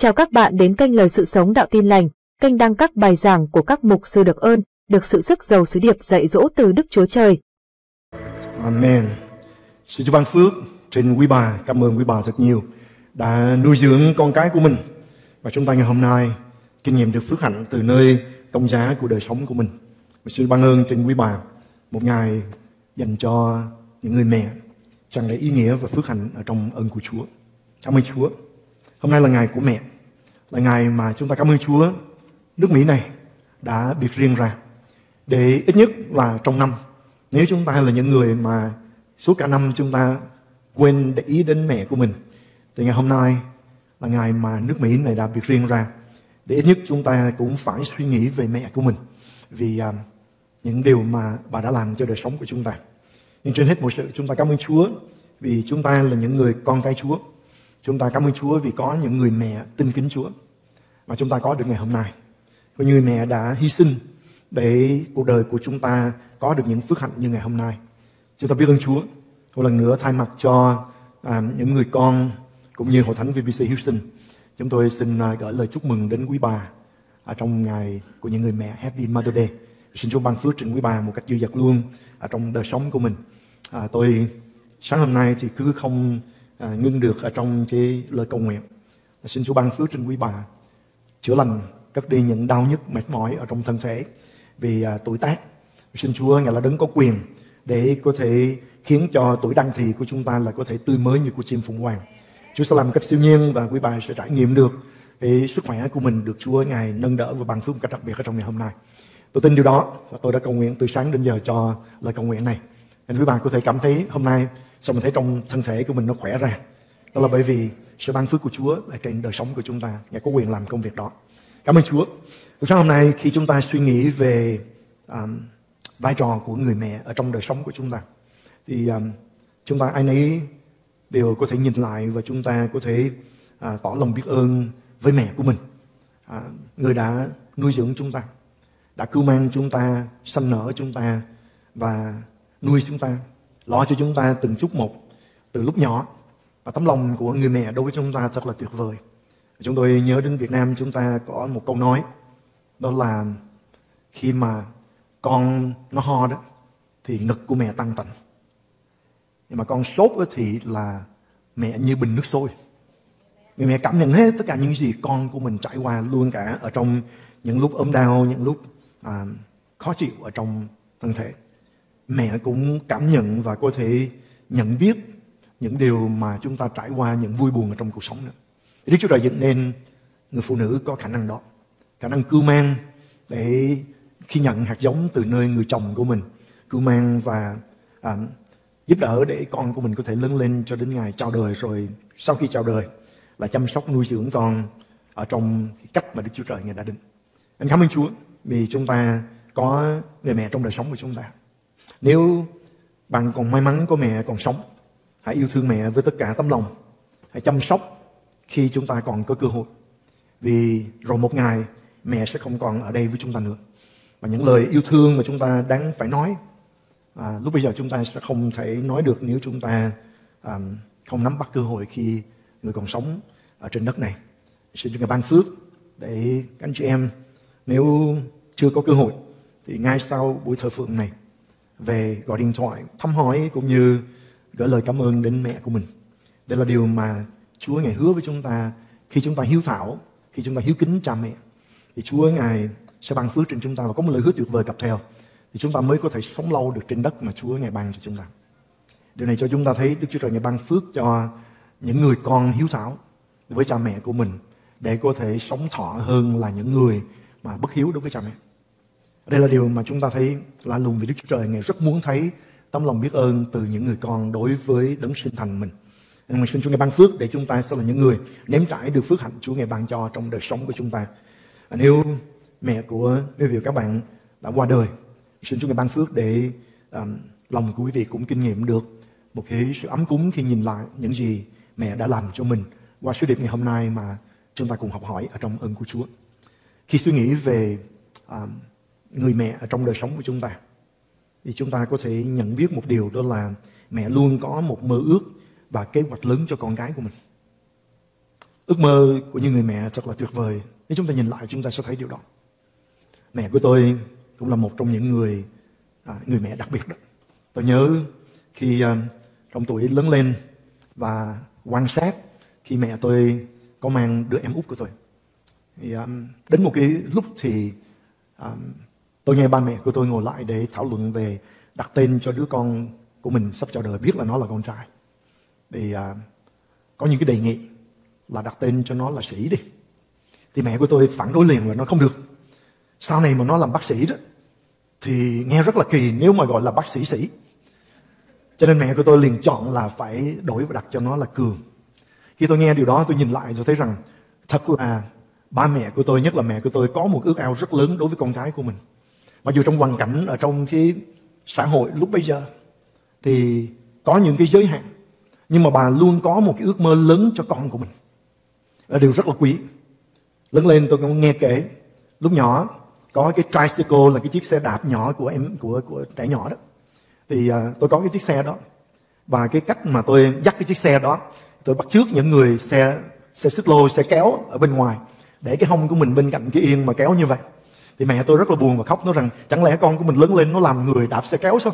Chào các bạn đến kênh Lời Sự Sống Đạo Tin Lành, kênh đăng các bài giảng của các mục sư được ơn, được sự sức giàu sứ điệp dạy dỗ từ Đức Chúa Trời. Amen. Xin Chúa ban phước trên quý bà. Cảm ơn quý bà thật nhiều đã nuôi dưỡng con cái của mình. Và chúng ta ngày hôm nay kinh nghiệm được phước hạnh từ nơi công giá của đời sống của mình. Và xin ban ơn trên quý bà một ngày dành cho những người mẹ tràn đầy ý nghĩa và phước hạnh ở trong ơn của Chúa. Cảm ơn Chúa. Hôm nay là ngày của mẹ, là ngày mà chúng ta cảm ơn Chúa. Nước Mỹ này đã biệt riêng ra để ít nhất là trong năm, nếu chúng ta là những người mà suốt cả năm chúng ta quên để ý đến mẹ của mình, thì ngày hôm nay là ngày mà nước Mỹ này đã biệt riêng ra để ít nhất chúng ta cũng phải suy nghĩ về mẹ của mình, vì những điều mà bà đã làm cho đời sống của chúng ta. Nhưng trên hết mọi sự, chúng ta cảm ơn Chúa vì chúng ta là những người con cái Chúa. Chúng ta cảm ơn Chúa vì có những người mẹ tin kính Chúa mà chúng ta có được ngày hôm nay. Có người mẹ đã hy sinh để cuộc đời của chúng ta có được những phước hạnh như ngày hôm nay. Chúng ta biết ơn Chúa. Một lần nữa thay mặt cho những người con cũng như Hội Thánh VBC Houston, chúng tôi xin gửi lời chúc mừng đến quý bà trong ngày của những người mẹ. Happy Mother's Day. Xin Chúa ban phước trên quý bà một cách dư dật luôn trong đời sống của mình. Tôi sáng hôm nay thì cứ không ngưng được ở trong cái lời cầu nguyện. Xin Chúa ban phước trên quý bà, chữa lành cất đi những đau nhức mệt mỏi ở trong thân thể vì tuổi tác. Xin Chúa Ngài là đấng có quyền để có thể khiến cho tuổi đăng thì của chúng ta là có thể tươi mới như của chim phụng hoàng. Chúa sẽ làm một cách siêu nhiên và quý bà sẽ trải nghiệm được cái sức khỏe của mình được Chúa Ngài nâng đỡ và ban phước một cách đặc biệt ở trong ngày hôm nay. Tôi tin điều đó và tôi đã cầu nguyện từ sáng đến giờ cho lời cầu nguyện này. Nên quý bà có thể cảm thấy hôm nay sao mình thấy trong thân thể của mình nó khỏe ra. Đó là bởi vì sự ban phước của Chúa ở trên đời sống của chúng ta. Ngài có quyền làm công việc đó. Cảm ơn Chúa. Buổi sáng hôm nay khi chúng ta suy nghĩ về vai trò của người mẹ ở trong đời sống của chúng ta, thì chúng ta ai nấy đều có thể nhìn lại và chúng ta có thể tỏ lòng biết ơn với mẹ của mình, người đã nuôi dưỡng chúng ta, đã cưu mang chúng ta, sanh nở chúng ta và nuôi chúng ta, lo cho chúng ta từng chút một từ lúc nhỏ. Và tấm lòng của người mẹ đối với chúng ta thật là tuyệt vời. Chúng tôi nhớ đến Việt Nam chúng ta có một câu nói, đó là khi mà con nó ho đó thì ngực của mẹ tăng tạnh, nhưng mà con sốt thì là mẹ như bình nước sôi. Người mẹ cảm nhận hết tất cả những gì con của mình trải qua, luôn cả ở trong những lúc ốm đau, những lúc khó chịu ở trong thân thể. Mẹ cũng cảm nhận và có thể nhận biết những điều mà chúng ta trải qua, những vui buồn ở trong cuộc sống nữa. Đức Chúa Trời dựng nên người phụ nữ có khả năng đó, khả năng cưu mang để khi nhận hạt giống từ nơi người chồng của mình, cưu mang và giúp đỡ để con của mình có thể lớn lên cho đến ngày chào đời, rồi sau khi chào đời là chăm sóc nuôi dưỡng con ở trong cái cách mà Đức Chúa Trời Ngài đã định. Anh cảm ơn Chúa vì chúng ta có người mẹ trong đời sống của chúng ta. Nếu bạn còn may mắn có mẹ còn sống, hãy yêu thương mẹ với tất cả tấm lòng. Hãy chăm sóc khi chúng ta còn có cơ hội. Vì rồi một ngày mẹ sẽ không còn ở đây với chúng ta nữa. Và những lời yêu thương mà chúng ta đáng phải nói, lúc bây giờ chúng ta sẽ không thể nói được nếu chúng ta không nắm bắt cơ hội khi người còn sống ở trên đất này. Xin Chúa Ngài ban phước để các anh chị em nếu chưa có cơ hội thì ngay sau buổi thờ phượng này về gọi điện thoại thăm hỏi cũng như gửi lời cảm ơn đến mẹ của mình. Đây là điều mà Chúa Ngài hứa với chúng ta khi chúng ta hiếu thảo, khi chúng ta hiếu kính cha mẹ, thì Chúa Ngài sẽ ban phước trên chúng ta và có một lời hứa tuyệt vời cặp theo, thì chúng ta mới có thể sống lâu được trên đất mà Chúa Ngài ban cho chúng ta. Điều này cho chúng ta thấy Đức Chúa Trời Ngài ban phước cho những người con hiếu thảo với cha mẹ của mình để có thể sống thọ hơn là những người mà bất hiếu đối với cha mẹ. Đây là điều mà chúng ta thấy lạ lùng vì Đức Chúa Trời Ngài rất muốn thấy tấm lòng biết ơn từ những người con đối với đấng sinh thành mình. Nên mình xin Chúa Ngài ban phước để chúng ta sẽ là những người nếm trải được phước hạnh Chúa Ngài ban cho trong đời sống của chúng ta. Nếu mẹ của quý vị và các bạn đã qua đời, xin Chúa Ngài ban phước để lòng của quý vị cũng kinh nghiệm được một cái sự ấm cúng khi nhìn lại những gì mẹ đã làm cho mình qua sứ điệp ngày hôm nay mà chúng ta cùng học hỏi ở trong ơn của Chúa. Khi suy nghĩ về người mẹ ở trong đời sống của chúng ta, thì chúng ta có thể nhận biết một điều, đó là mẹ luôn có một mơ ước và kế hoạch lớn cho con cái của mình. Ước mơ của những người mẹ thật là tuyệt vời. Nếu chúng ta nhìn lại chúng ta sẽ thấy điều đó. Mẹ của tôi cũng là một trong những người mẹ đặc biệt đó. Tôi nhớ khi trong tuổi lớn lên và quan sát khi mẹ tôi có mang đứa em út của tôi. Thì đến một cái lúc thì tôi nghe ba mẹ của tôi ngồi lại để thảo luận về đặt tên cho đứa con của mình sắp chào đời, biết là nó là con trai. Thì có những cái đề nghị là đặt tên cho nó là Sĩ đi. Thì mẹ của tôi phản đối liền là nó không được. Sau này mà nó làm bác sĩ đó thì nghe rất là kỳ nếu mà gọi là bác sĩ Sĩ. Cho nên mẹ của tôi liền chọn là phải đổi và đặt cho nó là Cường. Khi tôi nghe điều đó tôi nhìn lại tôi thấy rằng thật là ba mẹ của tôi, nhất là mẹ của tôi, có một ước ao rất lớn đối với con cái của mình. Mặc dù trong hoàn cảnh ở trong cái xã hội lúc bây giờ thì có những cái giới hạn, nhưng mà bà luôn có một cái ước mơ lớn cho con của mình. Là điều rất là quý. Lớn lên tôi cũng nghe kể lúc nhỏ có cái tricycle là cái chiếc xe đạp nhỏ của trẻ nhỏ đó. Thì tôi có cái chiếc xe đó. Và cái cách mà tôi dắt cái chiếc xe đó, tôi bắt chước những người xe xích lô, xe kéo ở bên ngoài, để cái hông của mình bên cạnh cái yên mà kéo như vậy. Thì mẹ tôi rất là buồn và khóc, nói rằng chẳng lẽ con của mình lớn lên nó làm người đạp xe kéo sao?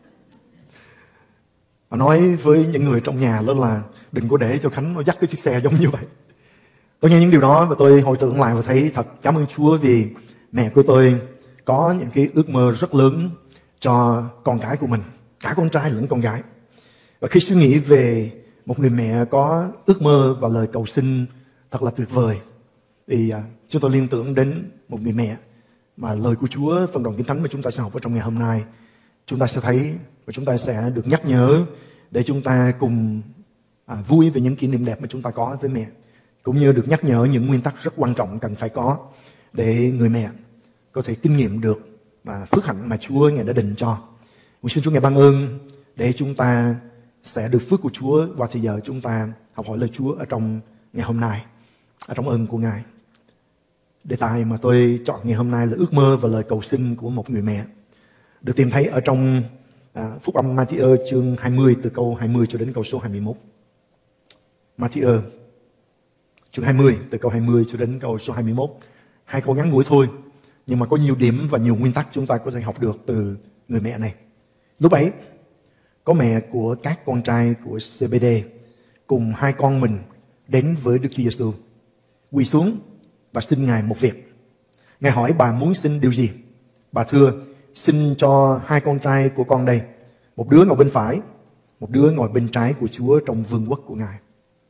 Và nói với những người trong nhà đó là đừng có để cho Khánh nó dắt cái chiếc xe giống như vậy. Tôi nghe những điều đó và tôi hồi tưởng lại và thấy thật cảm ơn Chúa vì mẹ của tôi có những cái ước mơ rất lớn cho con cái của mình, cả con trai lẫn con gái. Và khi suy nghĩ về một người mẹ có ước mơ và lời cầu xin thật là tuyệt vời, thì chúng tôi liên tưởng đến một người mẹ mà lời của Chúa, phần đoạn Kinh Thánh mà chúng ta sẽ học ở trong ngày hôm nay, chúng ta sẽ thấy và chúng ta sẽ được nhắc nhớ để chúng ta cùng vui về những kỷ niệm đẹp mà chúng ta có với mẹ, cũng như được nhắc nhở những nguyên tắc rất quan trọng cần phải có để người mẹ có thể kinh nghiệm được phước hạnh mà Chúa Ngài đã định cho. Nguyện xin Chúa Ngài ban ơn để chúng ta sẽ được phước của Chúa và thì giờ chúng ta học hỏi lời Chúa ở trong ngày hôm nay, ở trong ơn của Ngài. Đề tài mà tôi chọn ngày hôm nay là ước mơ và lời cầu xin của một người mẹ, được tìm thấy ở trong Phúc âm Ma-thi-ơ chương 20 từ câu 20 cho đến câu số 21. Ma-thi-ơ chương 20 từ câu 20 cho đến câu số 21. Hai câu ngắn ngủi thôi, nhưng mà có nhiều điểm và nhiều nguyên tắc chúng ta có thể học được từ người mẹ này. Lúc ấy, có mẹ của các con trai của Zê-bê-đê cùng hai con mình đến với Đức Chúa Giêsu, quỳ xuống và xin Ngài một việc. Ngài hỏi bà muốn xin điều gì? Bà thưa, xin cho hai con trai của con đây, một đứa ngồi bên phải, một đứa ngồi bên trái của Chúa trong vương quốc của Ngài.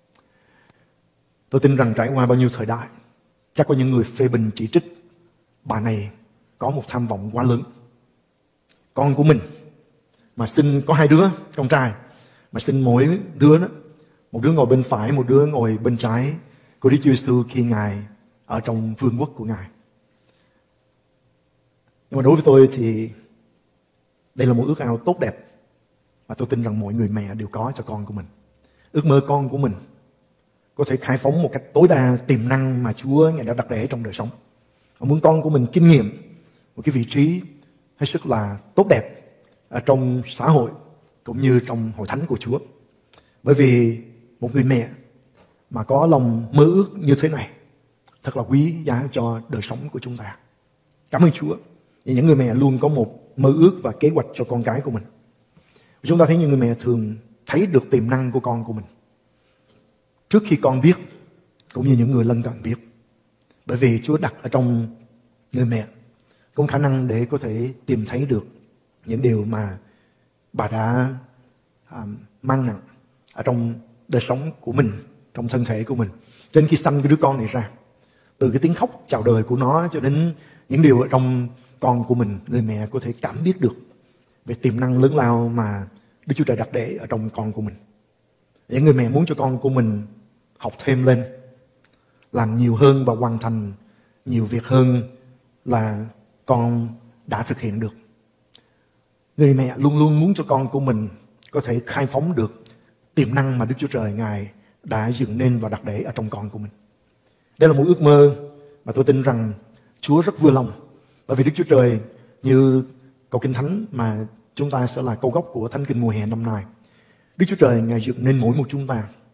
Tôi tin rằng trải qua bao nhiêu thời đại, chắc có những người phê bình chỉ trích bà này có một tham vọng quá lớn. Con của mình mà xin có hai đứa con trai, mà xin mỗi đứa đó, một đứa ngồi bên phải, một đứa ngồi bên trái của Đức Chúa Giêsu khi Ngài ở trong vương quốc của Ngài. Nhưng mà đối với tôi thì đây là một ước ao tốt đẹp mà tôi tin rằng mọi người mẹ đều có cho con của mình. Ước mơ con của mình có thể khai phóng một cách tối đa tiềm năng mà Chúa Ngài đã đặt để trong đời sống. Họ muốn con của mình kinh nghiệm một cái vị trí hết sức là tốt đẹp ở trong xã hội cũng như trong hội thánh của Chúa. Bởi vì một người mẹ mà có lòng mơ ước như thế này thật là quý giá cho đời sống của chúng ta. Cảm ơn Chúa. Những người mẹ luôn có một mơ ước và kế hoạch cho con cái của mình. Chúng ta thấy những người mẹ thường thấy được tiềm năng của con của mình trước khi con biết, cũng như những người lân cận biết. Bởi vì Chúa đặt ở trong người mẹ có khả năng để có thể tìm thấy được những điều mà bà đã mang nặng ở trong đời sống của mình, trong thân thể của mình. Cho nên khi sanh cái đứa con này ra, từ cái tiếng khóc chào đời của nó cho đến những điều ở trong con của mình, người mẹ có thể cảm biết được về tiềm năng lớn lao mà Đức Chúa Trời đặt để ở trong con của mình. Những người mẹ muốn cho con của mình học thêm lên, làm nhiều hơn và hoàn thành nhiều việc hơn là con đã thực hiện được. Người mẹ luôn luôn muốn cho con của mình có thể khai phóng được tiềm năng mà Đức Chúa Trời Ngài đã dựng nên và đặt để ở trong con của mình. Đây là một ước mơ mà tôi tin rằng Chúa rất vui lòng. Bởi vì Đức Chúa Trời, như câu Kinh Thánh mà chúng ta sẽ là câu gốc của Thánh Kinh mùa hè năm nay, Đức Chúa Trời Ngài dựng nên mỗi một chúng ta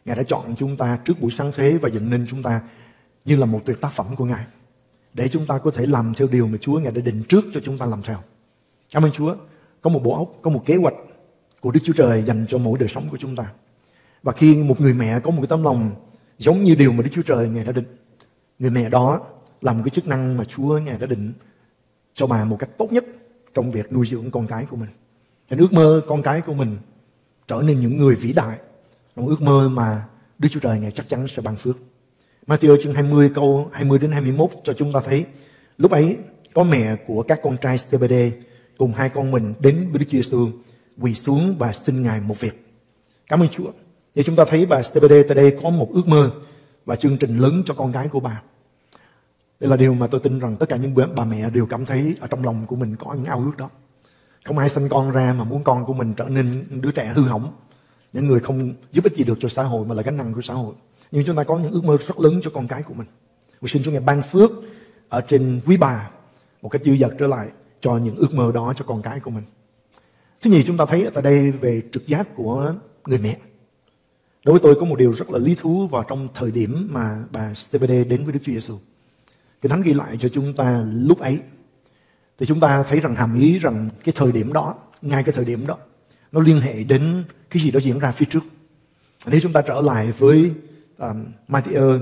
Ngài đã chọn chúng ta trước buổi sáng thế và dựng nên chúng ta như là một tuyệt tác phẩm của Ngài, để chúng ta có thể làm theo điều mà Chúa Ngài đã định trước cho chúng ta làm theo. Cảm ơn Chúa. Có một bộ óc, có một kế hoạch của Đức Chúa Trời dành cho mỗi đời sống của chúng ta. Và khi một người mẹ có một cái tấm lòng giống như điều mà Đức Chúa Trời Ngài đã định, người mẹ đó làm cái chức năng mà Chúa Ngài đã định cho bà một cách tốt nhất trong việc nuôi dưỡng con cái của mình. Nên ước mơ con cái của mình trở nên những người vĩ đại, một ước mơ mà Đức Chúa Trời Ngài chắc chắn sẽ ban phước. Matthew chương 20 câu 20 đến 21 cho chúng ta thấy lúc ấy có mẹ của các con trai Zebede cùng hai con mình đến với Đức Chúa Giêsu, quỳ xuống và xin Ngài một việc. Cảm ơn Chúa. Để chúng ta thấy bà Zebede tại đây có một ước mơ và chương trình lớn cho con cái của bà. Đây là điều mà tôi tin rằng tất cả những bà mẹ đều cảm thấy ở trong lòng của mình có những ao ước đó. Không ai sinh con ra mà muốn con của mình trở nên đứa trẻ hư hỏng, những người không giúp ích gì được cho xã hội mà là gánh nặng của xã hội. Nhưng chúng ta có những ước mơ rất lớn cho con cái của mình. Và xin Chúa Ngài ban phước ở trên quý bà một cách dư dật trở lại cho những ước mơ đó cho con cái của mình. Thứ nhì, chúng ta thấy ở tại đây về trực giác của người mẹ. Đối với tôi có một điều rất là lý thú vào trong thời điểm mà bà Zebede đến với Đức Chúa Giêsu. Cái Thánh ghi lại cho chúng ta lúc ấy, thì chúng ta thấy rằng hàm ý rằng cái thời điểm đó, ngay cái thời điểm đó, nó liên hệ đến cái gì đó diễn ra phía trước. Nếu chúng ta trở lại với Matthew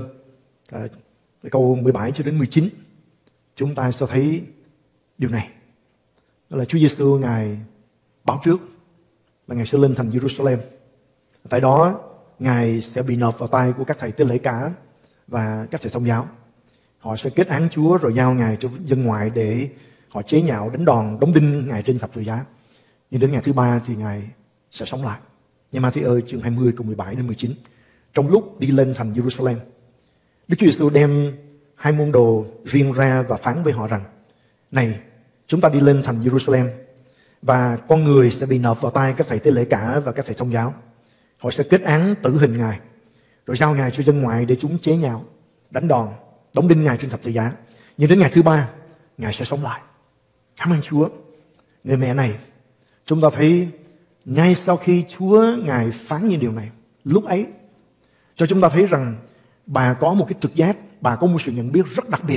câu 17 cho đến 19, chúng ta sẽ thấy điều này. Đó là Chúa Giêsu Ngài báo trước là Ngài sẽ lên thành Jerusalem. Tại đó Ngài sẽ bị nộp vào tay của các thầy tế lễ cả và các thầy thông giáo. Họ sẽ kết án Chúa rồi giao Ngài cho dân ngoại để họ chế nhạo, đánh đòn, đóng đinh Ngài trên thập tự giá. Nhưng đến ngày thứ ba thì Ngài sẽ sống lại. Như Matthew chương 20 câu 17 đến 19. Trong lúc đi lên thành Jerusalem, Đức Chúa Giêsu đem hai môn đồ riêng ra và phán với họ rằng: này, chúng ta đi lên thành Jerusalem và con người sẽ bị nộp vào tay các thầy tế lễ cả và các thầy thông giáo. Họ sẽ kết án tử hình Ngài rồi giao Ngài cho dân ngoại để chúng chế nhạo, đánh đòn, đóng đinh Ngài trên thập tự giá. Nhưng đến ngày thứ ba Ngài sẽ sống lại. Cảm ơn Chúa. Người mẹ này, chúng ta thấy ngay sau khi Chúa Ngài phán những điều này, lúc ấy cho chúng ta thấy rằng bà có một cái trực giác, bà có một sự nhận biết rất đặc biệt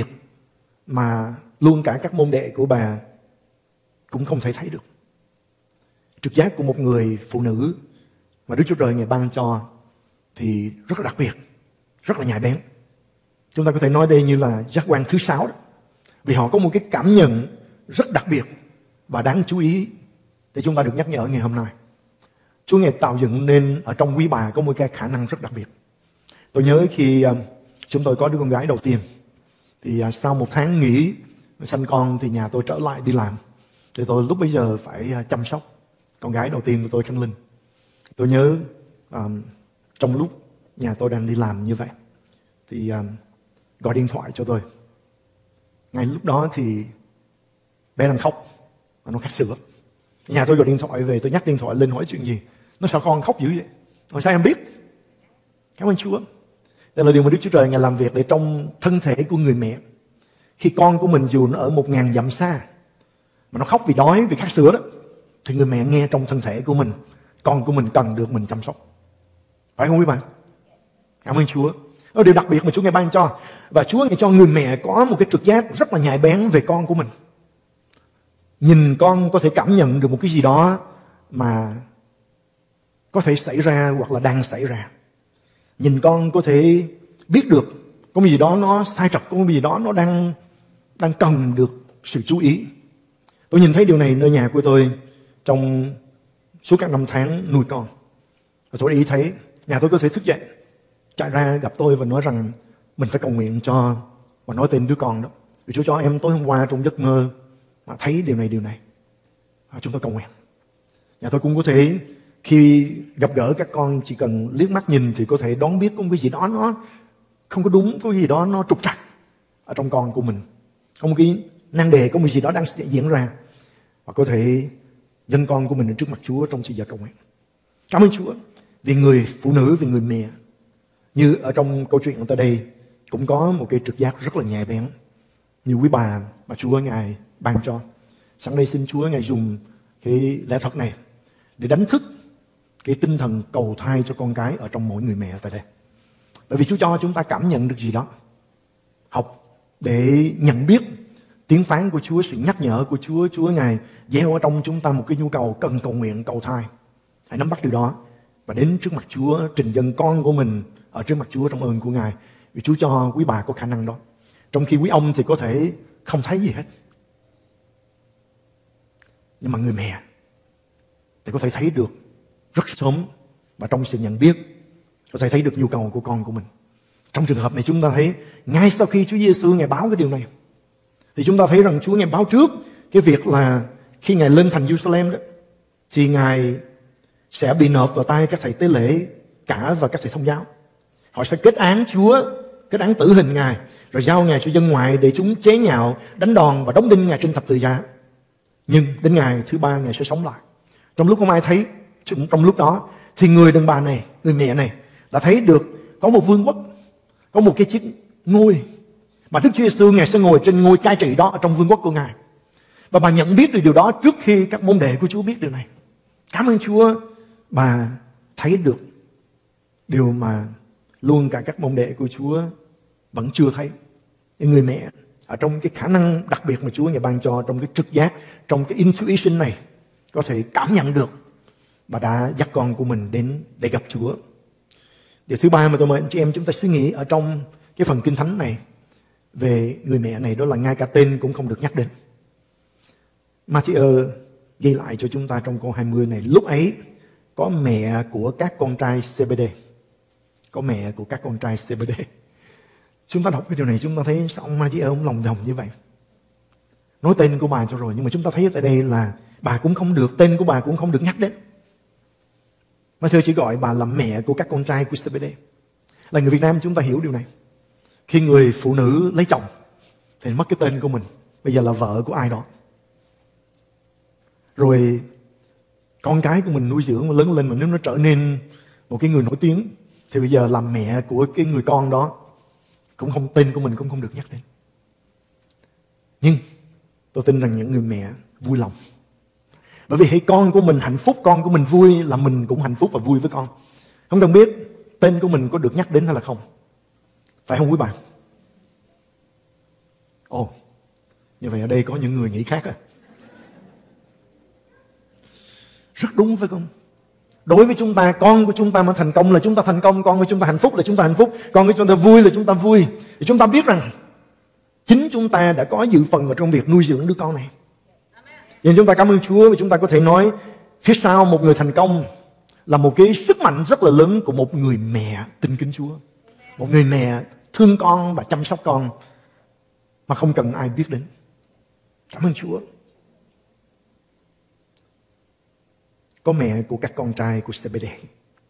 mà luôn cả các môn đệ của bà cũng không thể thấy được. Trực giác của một người phụ nữ mà Đức Chúa Trời Ngài ban cho thì rất là đặc biệt, rất là nhạy bén. Chúng ta có thể nói đây như là giác quan thứ 6 đó. Vì họ có một cái cảm nhận rất đặc biệt và đáng chú ý để chúng ta được nhắc nhở ngày hôm nay. Chúa Ngài tạo dựng nên ở trong quý bà có một cái khả năng rất đặc biệt. Tôi nhớ khi chúng tôi có đứa con gái đầu tiên, thì sau một tháng nghỉ sanh con thì nhà tôi trở lại đi làm. Thì tôi lúc bấy giờ phải chăm sóc con gái đầu tiên của tôi, Khánh Linh. Tôi nhớ trong lúc nhà tôi đang đi làm như vậy thì gọi điện thoại cho tôi. Ngay lúc đó thì bé đang khóc và nó khát sữa. Nhà tôi gọi điện thoại về, tôi nhắc điện thoại lên hỏi chuyện gì. Nó sao con khóc dữ vậy? Rồi sao em biết? Cảm ơn Chúa. Đây là điều mà Đức Chúa Trời Ngài làm việc để trong thân thể của người mẹ. Khi con của mình dù nó ở 1000 dặm xa mà nó khóc vì đói, vì khát sữa đó, thì người mẹ nghe trong thân thể của mình, con của mình cần được mình chăm sóc. Phải không quý bạn? Cảm ơn Chúa. Đó là điều đặc biệt mà Chúa Ngài ban cho. Và Chúa Ngài cho người mẹ có một cái trực giác rất là nhạy bén về con của mình. Nhìn con có thể cảm nhận được một cái gì đó mà có thể xảy ra hoặc là đang xảy ra. Nhìn con có thể biết được có cái gì đó nó sai trật, có cái gì đó nó đang cần được sự chú ý. Tôi nhìn thấy điều này nơi nhà của tôi trong suốt các năm tháng nuôi con. Và tôi ý thấy nhà tôi có thể thức dậy, chạy ra gặp tôi và nói rằng mình phải cầu nguyện cho, và nói tên đứa con đó. Vì Chúa cho em tối hôm qua trong giấc mơ mà thấy điều này. Và chúng tôi cầu nguyện. Nhà tôi cũng có thể khi gặp gỡ các con chỉ cần liếc mắt nhìn thì có thể đoán biết có một cái gì đó nó không có đúng, có cái gì đó nó trục trặc ở trong con của mình. Có một cái nan đề, có một cái gì đó đang diễn ra. Và có thể dâng con của mình trước mặt Chúa trong giờ cầu nguyện. Cảm ơn Chúa vì người phụ nữ, vì người mẹ như ở trong câu chuyện ở đây cũng có một cái trực giác rất là nhạy bén như quý bà mà Chúa Ngài ban cho. Sẵn đây xin Chúa Ngài dùng cái lẽ thật này để đánh thức cái tinh thần cầu thai cho con cái ở trong mỗi người mẹ tại đây. Bởi vì Chúa cho chúng ta cảm nhận được gì đó. Học để nhận biết tiếng phán của Chúa, sự nhắc nhở của Chúa. Chúa Ngài gieo ở trong chúng ta một cái nhu cầu cần cầu nguyện, cầu thai. Hãy nắm bắt điều đó và đến trước mặt Chúa, trình dâng con của mình ở trước mặt Chúa trong ơn của Ngài. Vì Chúa cho quý bà có khả năng đó. Trong khi quý ông thì có thể không thấy gì hết. Nhưng mà người mẹ thì có thể thấy được rất sớm và trong sự nhận biết có thể thấy được nhu cầu của con của mình. Trong trường hợp này chúng ta thấy ngay sau khi Chúa Giêsu Ngài báo cái điều này thì chúng ta thấy rằng Chúa Ngài báo trước cái việc là khi Ngài lên thành Jerusalem đó thì Ngài sẽ bị nộp vào tay các thầy tế lễ cả và các thầy thông giáo. Họ sẽ kết án Chúa, kết án tử hình Ngài, rồi giao Ngài cho dân ngoại để chúng chế nhạo, đánh đòn và đóng đinh Ngài trên thập tự giá. Nhưng đến ngày thứ ba Ngài sẽ sống lại. Trong lúc không ai thấy, trong lúc đó thì người đàn bà này, người mẹ này đã thấy được có một vương quốc, có một cái chiếc ngôi mà Đức Chúa Giêsu Ngài sẽ ngồi trên ngôi cai trị đó ở trong vương quốc của Ngài. Và bà nhận biết được điều đó trước khi các môn đệ của Chúa biết điều này. Cảm ơn Chúa, bà thấy được điều mà luôn cả các môn đệ của Chúa vẫn chưa thấy. Những người mẹ ở trong cái khả năng đặc biệt mà Chúa Ngài ban cho, trong cái trực giác, trong cái intuition này, có thể cảm nhận được bà đã dắt con của mình đến để gặp Chúa. Điều thứ ba mà tôi mời anh chị em chúng ta suy nghĩ ở trong cái phần Kinh Thánh này về người mẹ này, đó là ngay cả tên cũng không được nhắc đến. Matthew ghi lại cho chúng ta trong câu 20 này, lúc ấy có mẹ của các con trai Zebedee. Có mẹ của các con trai Zebedee. Chúng ta đọc cái điều này chúng ta thấy sao ông Matthew ông lòng vòng như vậy. Nói tên của bà cho rồi, nhưng mà chúng ta thấy tại đây là bà cũng không được, tên của bà cũng không được nhắc đến. Matthew chỉ gọi bà là mẹ của các con trai của Zebedee. Là người Việt Nam chúng ta hiểu điều này. Khi người phụ nữ lấy chồng thì mất cái tên của mình, bây giờ là vợ của ai đó. Rồi con cái của mình nuôi dưỡng và lớn lên, mà nếu nó trở nên một cái người nổi tiếng thì bây giờ làm mẹ của cái người con đó cũng không, tên của mình cũng không được nhắc đến. Nhưng tôi tin rằng những người mẹ vui lòng. Bởi vì hãy con của mình hạnh phúc, con của mình vui là mình cũng hạnh phúc và vui với con. Không cần biết tên của mình có được nhắc đến hay là không. Phải không quý bạn? Ồ, như vậy ở đây có những người nghĩ khác à? Rất đúng phải không? Đối với chúng ta, con của chúng ta mà thành công là chúng ta thành công, con của chúng ta hạnh phúc là chúng ta hạnh phúc, con của chúng ta vui là chúng ta vui. Thì chúng ta biết rằng chính chúng ta đã có dự phần vào trong việc nuôi dưỡng đứa con này. Nên chúng ta cảm ơn Chúa, và chúng ta có thể nói phía sau một người thành công là một cái sức mạnh rất là lớn của một người mẹ tin kính Chúa. Một người mẹ thương con và chăm sóc con mà không cần ai biết đến. Cảm ơn Chúa. Có mẹ của các con trai của Zebedee.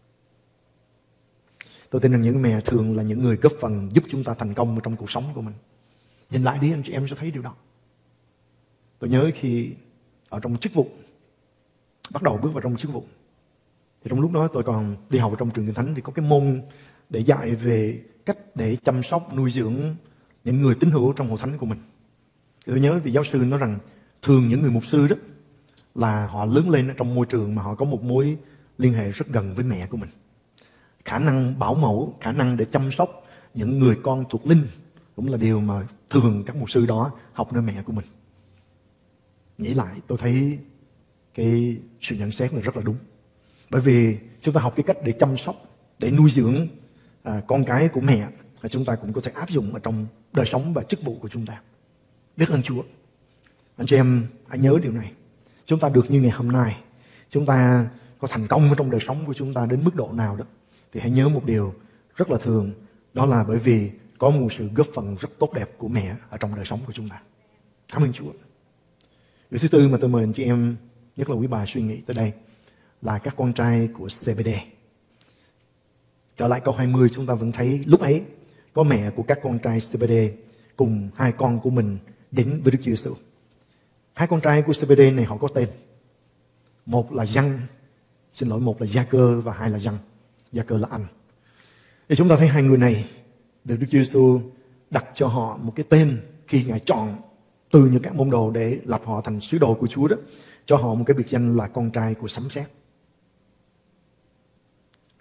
Tôi tin rằng những mẹ thường là những người góp phần giúp chúng ta thành công trong cuộc sống của mình. Nhìn lại đi anh chị em sẽ thấy điều đó. Tôi nhớ khi ở trong chức vụ, bắt đầu bước vào trong chức vụ, thì trong lúc đó tôi còn đi học ở trong trường Kinh Thánh, thì có cái môn để dạy về cách để chăm sóc, nuôi dưỡng những người tín hữu trong hội thánh của mình. Thì tôi nhớ vị giáo sư nói rằng thường những người mục sư đó là họ lớn lên ở trong môi trường mà họ có một mối liên hệ rất gần với mẹ của mình. Khả năng bảo mẫu, khả năng để chăm sóc những người con thuộc linh cũng là điều mà thường các mục sư đó học nơi mẹ của mình. Nghĩ lại tôi thấy cái sự nhận xét này rất là đúng. Bởi vì chúng ta học cái cách để chăm sóc, để nuôi dưỡng con cái của mẹ, chúng ta cũng có thể áp dụng ở trong đời sống và chức vụ của chúng ta. Biết ơn Chúa. Anh chị em hãy nhớ điều này. Chúng ta được như ngày hôm nay, chúng ta có thành công trong đời sống của chúng ta đến mức độ nào đó, thì hãy nhớ một điều rất là thường, đó là bởi vì có một sự góp phần rất tốt đẹp của mẹ ở trong đời sống của chúng ta. Cảm ơn Chúa. Điều thứ tư mà tôi mời anh chị em, nhất là quý bà suy nghĩ tới đây, là các con trai của Zebedee. Trở lại câu 20, chúng ta vẫn thấy lúc ấy có mẹ của các con trai Zebedee cùng hai con của mình đến với Đức Chúa Giêsu. Hai con trai của Zebedee này họ có tên. Một là một là Gia-cơ và hai là Giăng. Gia-cơ là anh. Thì chúng ta thấy hai người này được Đức Chúa Giêsu đặt cho họ một cái tên khi Ngài chọn từ những các môn đồ để lập họ thành sứ đồ của Chúa đó, cho họ một cái biệt danh là con trai của sấm sét.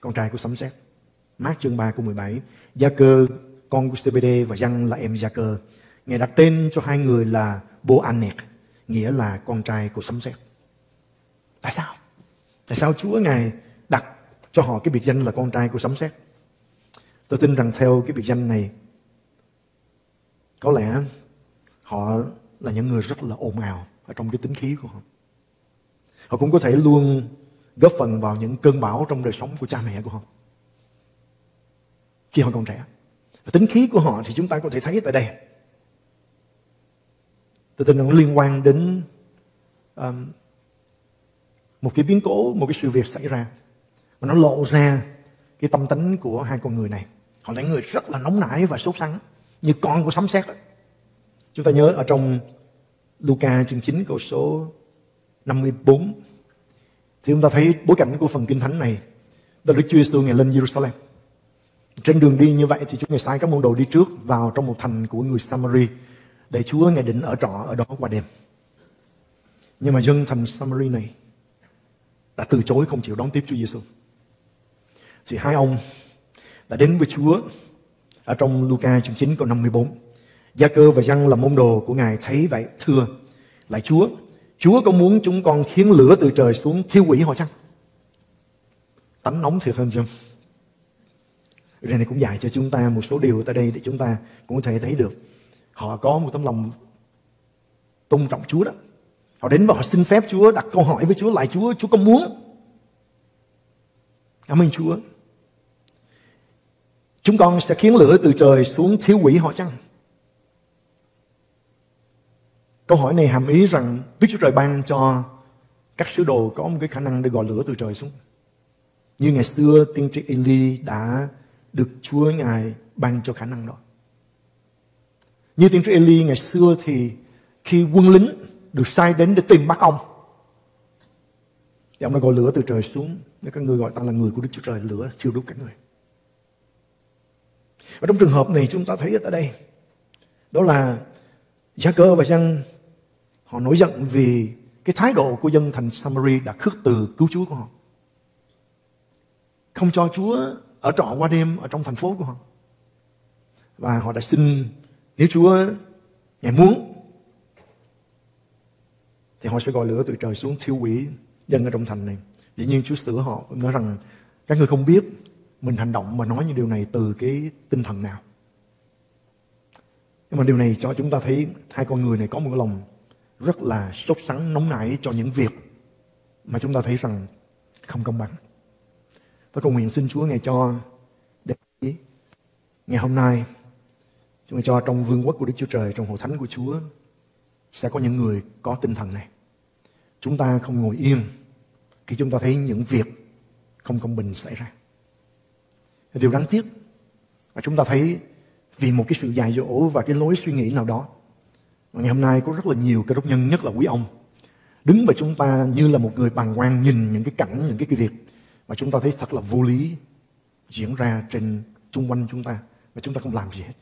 con trai của sấm sét. Mác chương 3 câu 17. Gia-cơ con của Zebede và Giăng là em Gia-cơ. Ngài đặt tên cho hai người là Boanerg, nghĩa là con trai của sấm sét. Tại sao? Tại sao Chúa Ngài đặt cho họ cái biệt danh là con trai của sấm sét? Tôi tin rằng theo cái biệt danh này, có lẽ họ là những người rất là ồn ào ở trong cái tính khí của họ. Họ cũng có thể luôn góp phần vào những cơn bão trong đời sống của cha mẹ của họ khi họ còn trẻ. Và tính khí của họ thì chúng ta có thể thấy tại đây. Tôi tin rằng nó liên quan đến một cái biến cố, một cái sự việc xảy ra, và nó lộ ra cái tâm tính của hai con người này. Họ là người rất là nóng nảy và sốt sắng, như con của sấm sét. Chúng ta nhớ ở trong Luca chương 9 câu số 54 thì chúng ta thấy bối cảnh của phần kinh thánh này. Đó là Đức Chúa Giêsu Ngài lên Jerusalem. Trên đường đi như vậy thì Chúa Ngài sai các môn đồ đi trước vào trong một thành của người Samari để Chúa Ngài định ở trọ ở đó qua đêm. Nhưng mà dân thành Samari này đã từ chối không chịu đón tiếp Chúa Giêsu. Thì hai ông đã đến với Chúa ở trong Luca chương 9 câu 54. Gia-cơ và Giăng là môn đồ của Ngài thấy vậy thưa: Lạy Chúa, Chúa có muốn chúng con khiến lửa từ trời xuống thiêu hủy họ chăng? Tánh nóng thiệt hơn chăng? Điều này cũng dạy cho chúng ta một số điều tại đây để chúng ta cũng có thể thấy được. Họ có một tấm lòng tôn trọng Chúa đó. Họ đến và họ xin phép Chúa, đặt câu hỏi với Chúa: Lạy Chúa, Chúa có muốn? Cảm ơn Chúa. Chúng con sẽ khiến lửa từ trời xuống thiêu hủy họ chăng? Câu hỏi này hàm ý rằng Đức Chúa Trời ban cho các sứ đồ có một cái khả năng để gọi lửa từ trời xuống. Như ngày xưa tiên tri Eli đã được Chúa Ngài ban cho khả năng đó. Như tiên tri Eli ngày xưa thì khi quân lính được sai đến để tìm bắt ông, thì ông đã gọi lửa từ trời xuống. Nếu các người gọi ta là người của Đức Chúa Trời, lửa thiêu đốt các người. Và trong trường hợp này chúng ta thấy ở đây, đó là Gia-cơ và Giăng họ nổi giận vì cái thái độ của dân thành Samari đã khước từ cứu Chúa của họ, không cho Chúa ở trọ qua đêm ở trong thành phố của họ. Và họ đã xin nếu Chúa Ngài muốn thì họ sẽ gọi lửa từ trời xuống thiêu hủy dân ở trong thành này. Dĩ nhiên Chúa sửa họ, nói rằng các ngươi không biết mình hành động và nói những điều này từ cái tinh thần nào. Nhưng mà điều này cho chúng ta thấy hai con người này có một cái lòng rất là sốt sắng, nóng nảy cho những việc mà chúng ta thấy rằng không công bằng. Tôi cầu nguyện xin Chúa Ngài cho để ngày hôm nay Chúa Ngài cho trong vương quốc của Đức Chúa Trời, trong hội thánh của Chúa sẽ có những người có tinh thần này. Chúng ta không ngồi yên khi chúng ta thấy những việc không công bình xảy ra. Điều đáng tiếc mà chúng ta thấy vì một cái sự dạy dỗ và cái lối suy nghĩ nào đó, và ngày hôm nay có rất là nhiều cơ đốc nhân, nhất là quý ông, đứng và chúng ta như là một người bàng quan nhìn những cái cảnh, những cái việc mà chúng ta thấy thật là vô lý diễn ra trên xung quanh chúng ta, mà chúng ta không làm gì hết.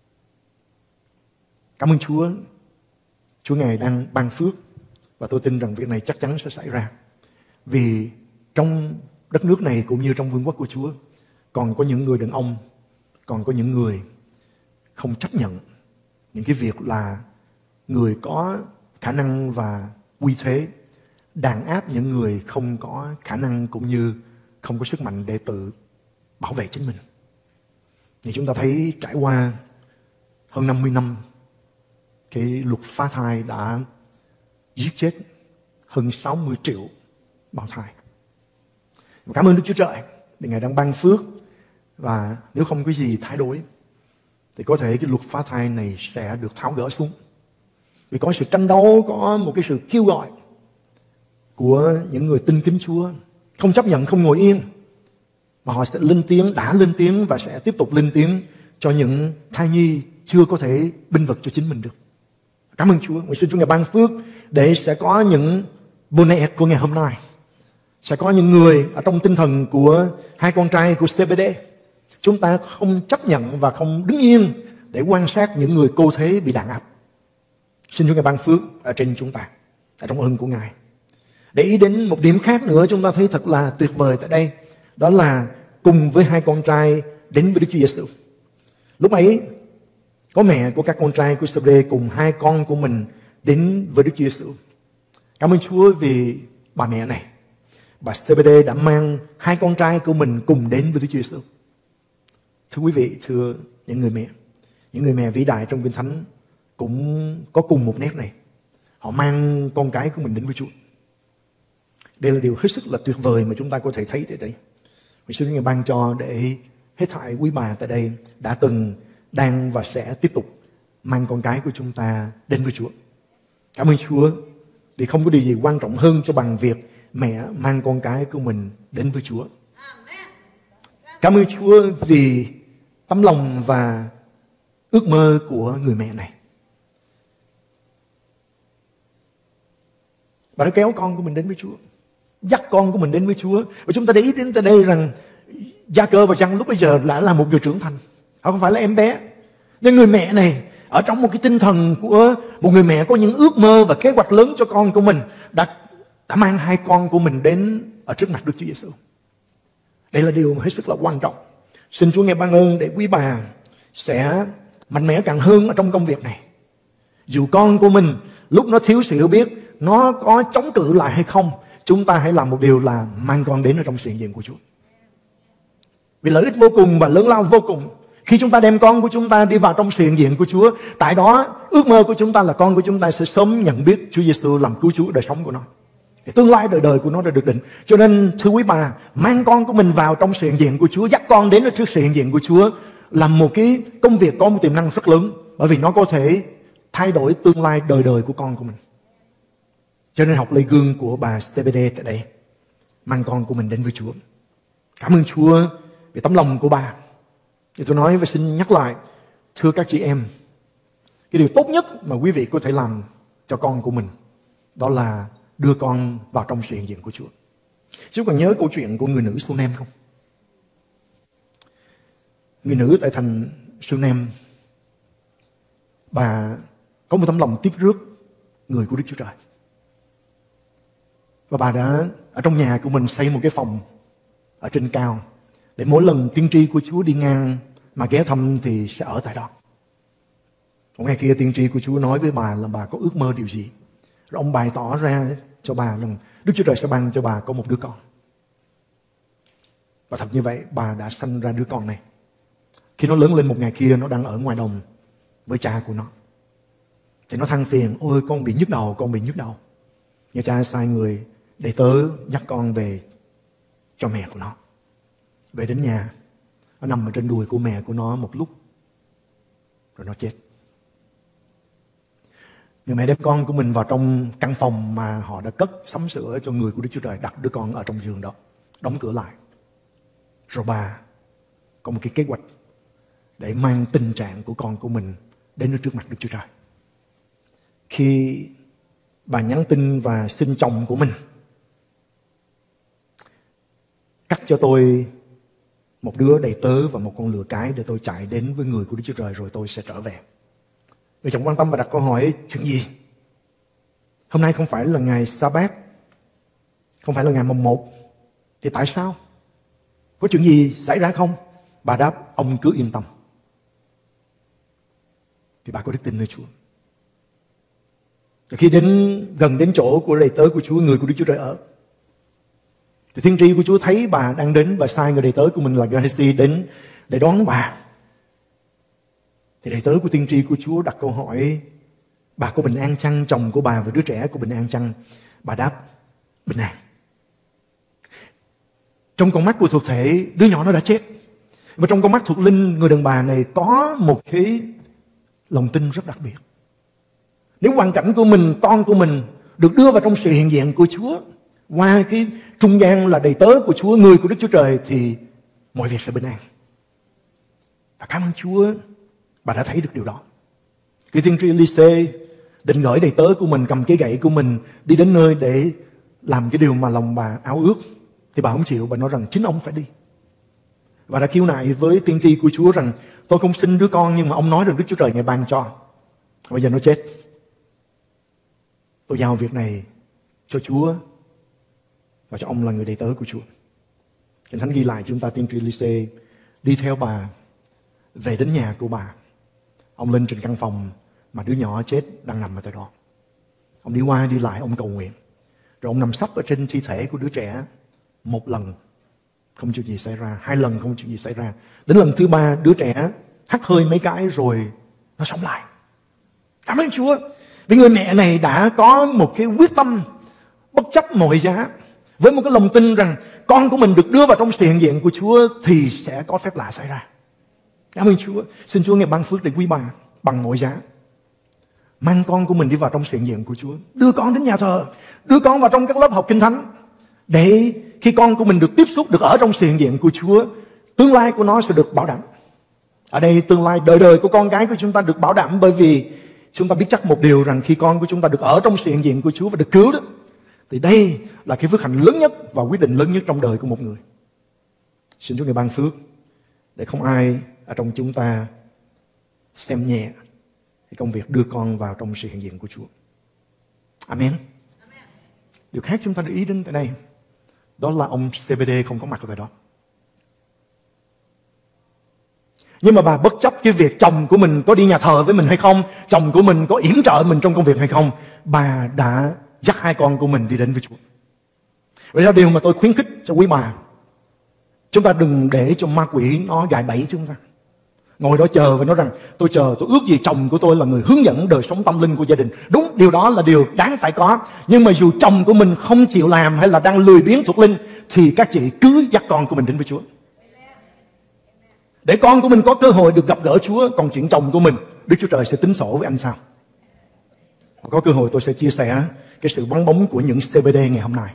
Cảm ơn Chúa. Chúa Ngài đang ban phước, và tôi tin rằng việc này chắc chắn sẽ xảy ra. Vì trong đất nước này cũng như trong vương quốc của Chúa còn có những người đàn ông, còn có những người không chấp nhận những cái việc là người có khả năng và uy thế đàn áp những người không có khả năng cũng như không có sức mạnh để tự bảo vệ chính mình. Thì chúng ta thấy trải qua hơn 50 năm, cái luật phá thai đã giết chết hơn 60 triệu bào thai. Cảm ơn Đức Chúa Trời vì Ngài đang ban phước, và nếu không có gì thay đổi thì có thể cái luật phá thai này sẽ được tháo gỡ xuống. Vì có sự tranh đấu, có một cái sự kêu gọi của những người tin kính Chúa, không chấp nhận, không ngồi yên, mà họ sẽ lên tiếng, đã lên tiếng và sẽ tiếp tục lên tiếng cho những thai nhi chưa có thể binh vực cho chính mình được. Cảm ơn Chúa. Nguyện xin Chúa Ngài ban phước để sẽ có những bonnet của ngày hôm nay, sẽ có những người ở trong tinh thần của hai con trai của Zebede. Chúng ta không chấp nhận và không đứng yên để quan sát những người cô thế bị đàn áp. Xin Chúa Ngài ban phước ở trên chúng ta, ở trong ơn của Ngài. Để ý đến một điểm khác nữa chúng ta thấy thật là tuyệt vời tại đây, đó là cùng với hai con trai đến với Đức Chúa Giêsu. Lúc ấy có mẹ của các con trai của Zebedee cùng hai con của mình đến với Đức Chúa Giêsu. Cảm ơn Chúa vì bà mẹ này, bà Zebedee đã mang hai con trai của mình cùng đến với Đức Chúa Giêsu. Thưa quý vị, thưa những người mẹ vĩ đại trong Kinh Thánh cũng có cùng một nét này. Họ mang con cái của mình đến với Chúa. Đây là điều hết sức là tuyệt vời mà chúng ta có thể thấy tại đây. Vì xin Ngài ban cho để hết thảy quý bà tại đây đã từng, đang và sẽ tiếp tục mang con cái của chúng ta đến với Chúa. Cảm ơn Chúa vì không có điều gì quan trọng hơn cho bằng việc mẹ mang con cái của mình đến với Chúa. Cảm ơn Chúa vì tấm lòng và ước mơ của người mẹ này. Bà đã kéo con của mình đến với Chúa, dắt con của mình đến với Chúa. Và chúng ta để ý đến tại đây rằng Gia-cơ và Giăng lúc bây giờ đã là một người trưởng thành. Họ không phải là em bé. Nhưng người mẹ này ở trong một cái tinh thần của một người mẹ có những ước mơ và kế hoạch lớn cho con của mình, đã mang hai con của mình đến ở trước mặt Đức Chúa Giêsu. Đây là điều mà hết sức là quan trọng. Xin Chúa nghe ban ơn để quý bà sẽ mạnh mẽ càng hơn ở trong công việc này. Dù con của mình lúc nó thiếu sự hiểu biết, nó có chống cự lại hay không, chúng ta hãy làm một điều là mang con đến ở trong sự hiện diện của Chúa. Vì lợi ích vô cùng và lớn lao vô cùng khi chúng ta đem con của chúng ta đi vào trong sự hiện diện của Chúa. Tại đó ước mơ của chúng ta là con của chúng ta sẽ sớm nhận biết Chúa Giêsu làm cứu Chúa đời sống của nó. Thì tương lai đời đời của nó đã được định. Cho nên thưa quý bà, mang con của mình vào trong sự hiện diện của Chúa, dắt con đến ở trước sự hiện diện của Chúa là một cái công việc có một tiềm năng rất lớn, bởi vì nó có thể thay đổi tương lai đời đời của con của mình. Cho nên học lấy gương của bà Zebedee tại đây, mang con của mình đến với Chúa. Cảm ơn Chúa vì tấm lòng của bà. Thì tôi nói và xin nhắc lại, thưa các chị em, cái điều tốt nhất mà quý vị có thể làm cho con của mình, đó là đưa con vào trong sự hiện diện của Chúa. Chú còn nhớ câu chuyện của người nữ Sunem không? Người nữ tại thành Sunem, bà có một tấm lòng tiếp rước người của Đức Chúa Trời. Và bà đã ở trong nhà của mình xây một cái phòng ở trên cao, để mỗi lần tiên tri của Chúa đi ngang mà ghé thăm thì sẽ ở tại đó. Một ngày kia tiên tri của Chúa nói với bà là bà có ước mơ điều gì. Rồi ông bày tỏ ra cho bà rằng Đức Chúa Trời sẽ ban cho bà có một đứa con. Và thật như vậy, bà đã sanh ra đứa con này. Khi nó lớn lên một ngày kia, nó đang ở ngoài đồng với cha của nó. Thì nó than phiền, ôi con bị nhức đầu, con bị nhức đầu. Nhà cha sai người để tớ dắt con về cho mẹ của nó. Về đến nhà, nó nằm ở trên đùi của mẹ của nó một lúc, rồi nó chết. Người mẹ đem con của mình vào trong căn phòng mà họ đã cất sắm sửa cho người của Đức Chúa Trời, đặt đứa con ở trong giường đó, đóng cửa lại. Rồi bà có một cái kế hoạch để mang tình trạng của con của mình đến trước mặt Đức Chúa Trời. Khi bà nhắn tin và xin chồng của mình, cắt cho tôi một đứa đầy tớ và một con lừa cái để tôi chạy đến với người của Đức Chúa Trời rồi tôi sẽ trở về. Người chồng quan tâm và đặt câu hỏi, chuyện gì? Hôm nay không phải là ngày Sa-bát, không phải là ngày mùng 1, thì tại sao? Có chuyện gì xảy ra không? Bà đáp, ông cứ yên tâm. Thì bà có đức tin nơi Chúa. Rồi khi gần đến chỗ của đầy tớ của Chúa, người của Đức Chúa Trời ở, thì tiên tri của Chúa thấy bà đang đến, bà sai người đầy tớ của mình là Gehazi đến để đón bà. Thì đầy tớ của tiên tri của Chúa đặt câu hỏi, bà có bình an chăng? Chồng của bà và đứa trẻ có bình an chăng? Bà đáp, bình an. Trong con mắt của thuộc thể, đứa nhỏ nó đã chết. Và trong con mắt thuộc linh, người đàn bà này có một cái lòng tin rất đặc biệt. Nếu hoàn cảnh của mình, con của mình được đưa vào trong sự hiện diện của Chúa qua cái trung gian là đầy tớ của Chúa, người của Đức Chúa Trời, thì mọi việc sẽ bình an. Và cảm ơn Chúa, bà đã thấy được điều đó. Cái tiên tri Elise định gửi đầy tớ của mình cầm cái gậy của mình đi đến nơi để làm cái điều mà lòng bà ao ước, thì bà không chịu. Bà nói rằng chính ông phải đi. Bà đã kêu nại với tiên tri của Chúa rằng tôi không sinh đứa con, nhưng mà ông nói rằng Đức Chúa Trời ngài ban cho. Bây giờ nó chết. Tôi giao việc này cho Chúa và cho ông là người đầy tớ của Chúa. Kinh Thánh ghi lại chúng ta tiên tri Ly-sê đi theo bà về đến nhà của bà. Ông lên trên căn phòng mà đứa nhỏ chết đang nằm ở tại đó. Ông đi qua đi lại, ông cầu nguyện. Rồi ông nằm sấp ở trên thi thể của đứa trẻ. Một lần không chuyện gì xảy ra, 2 lần không chuyện gì xảy ra. Đến lần thứ 3 đứa trẻ hắt hơi mấy cái rồi nó sống lại. Cảm ơn Chúa. Vì người mẹ này đã có một cái quyết tâm bất chấp mọi giá, với một cái lòng tin rằng con của mình được đưa vào trong sự hiện diện của Chúa thì sẽ có phép lạ xảy ra. Cảm ơn Chúa. Xin Chúa nghe ban phước để quý bà bằng mọi giá mang con của mình đi vào trong sự hiện diện của Chúa. Đưa con đến nhà thờ, đưa con vào trong các lớp học Kinh Thánh, để khi con của mình được tiếp xúc, được ở trong sự hiện diện của Chúa, tương lai của nó sẽ được bảo đảm. Ở đây tương lai đời đời của con cái của chúng ta được bảo đảm, bởi vì chúng ta biết chắc một điều rằng khi con của chúng ta được ở trong sự hiện diện của Chúa và được cứu đó, thì đây là cái phước hạnh lớn nhất và quyết định lớn nhất trong đời của một người. Xin Chúa ngài ban phước để không ai ở trong chúng ta xem nhẹ cái công việc đưa con vào trong sự hiện diện của Chúa. Amen. Điều khác chúng ta để ý đến tại đây, đó là ông CBD không có mặt ở tại đó. Nhưng mà bà bất chấp cái việc chồng của mình có đi nhà thờ với mình hay không, chồng của mình có yểm trợ mình trong công việc hay không, bà đã dắt 2 con của mình đi đến với Chúa. Vậy là điều mà tôi khuyến khích cho quý bà. Chúng ta đừng để cho ma quỷ nó gài bẫy chúng ta. Ngồi đó chờ và nói rằng tôi ước gì chồng của tôi là người hướng dẫn đời sống tâm linh của gia đình. Đúng, điều đó là điều đáng phải có. Nhưng mà dù chồng của mình không chịu làm hay là đang lười biếng thuộc linh, thì các chị cứ dắt con của mình đến với Chúa, để con của mình có cơ hội được gặp gỡ Chúa. Còn chuyện chồng của mình, Đức Chúa Trời sẽ tính sổ với anh sau. Có cơ hội tôi sẽ chia sẻ cái sự vắng bóng của những CBD ngày hôm nay.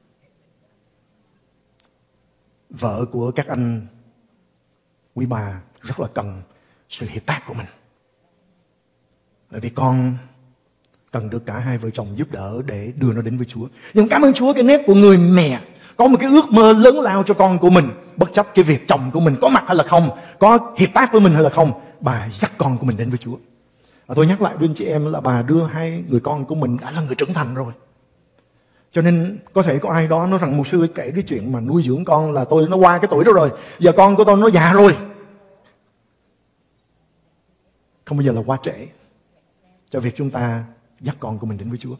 Vợ của các anh quý bà rất là cần sự hiệp tác của mình, bởi vì con cần được cả 2 vợ chồng giúp đỡ để đưa nó đến với Chúa. Nhưng cảm ơn Chúa, cái nét của người mẹ có một cái ước mơ lớn lao cho con của mình, bất chấp cái việc chồng của mình có mặt hay là không, có hiệp tác với mình hay là không, bà dắt con của mình đến với Chúa. Và tôi nhắc lại với anh chị em là bà đưa 2 người con của mình đã là người trưởng thành rồi. Cho nên có thể có ai đó nói rằng mục sư kể cái chuyện mà nuôi dưỡng con là tôi nó qua cái tuổi đó rồi, giờ con của tôi nó già rồi. Không bao giờ là quá trễ cho việc chúng ta dắt con của mình đến với Chúa.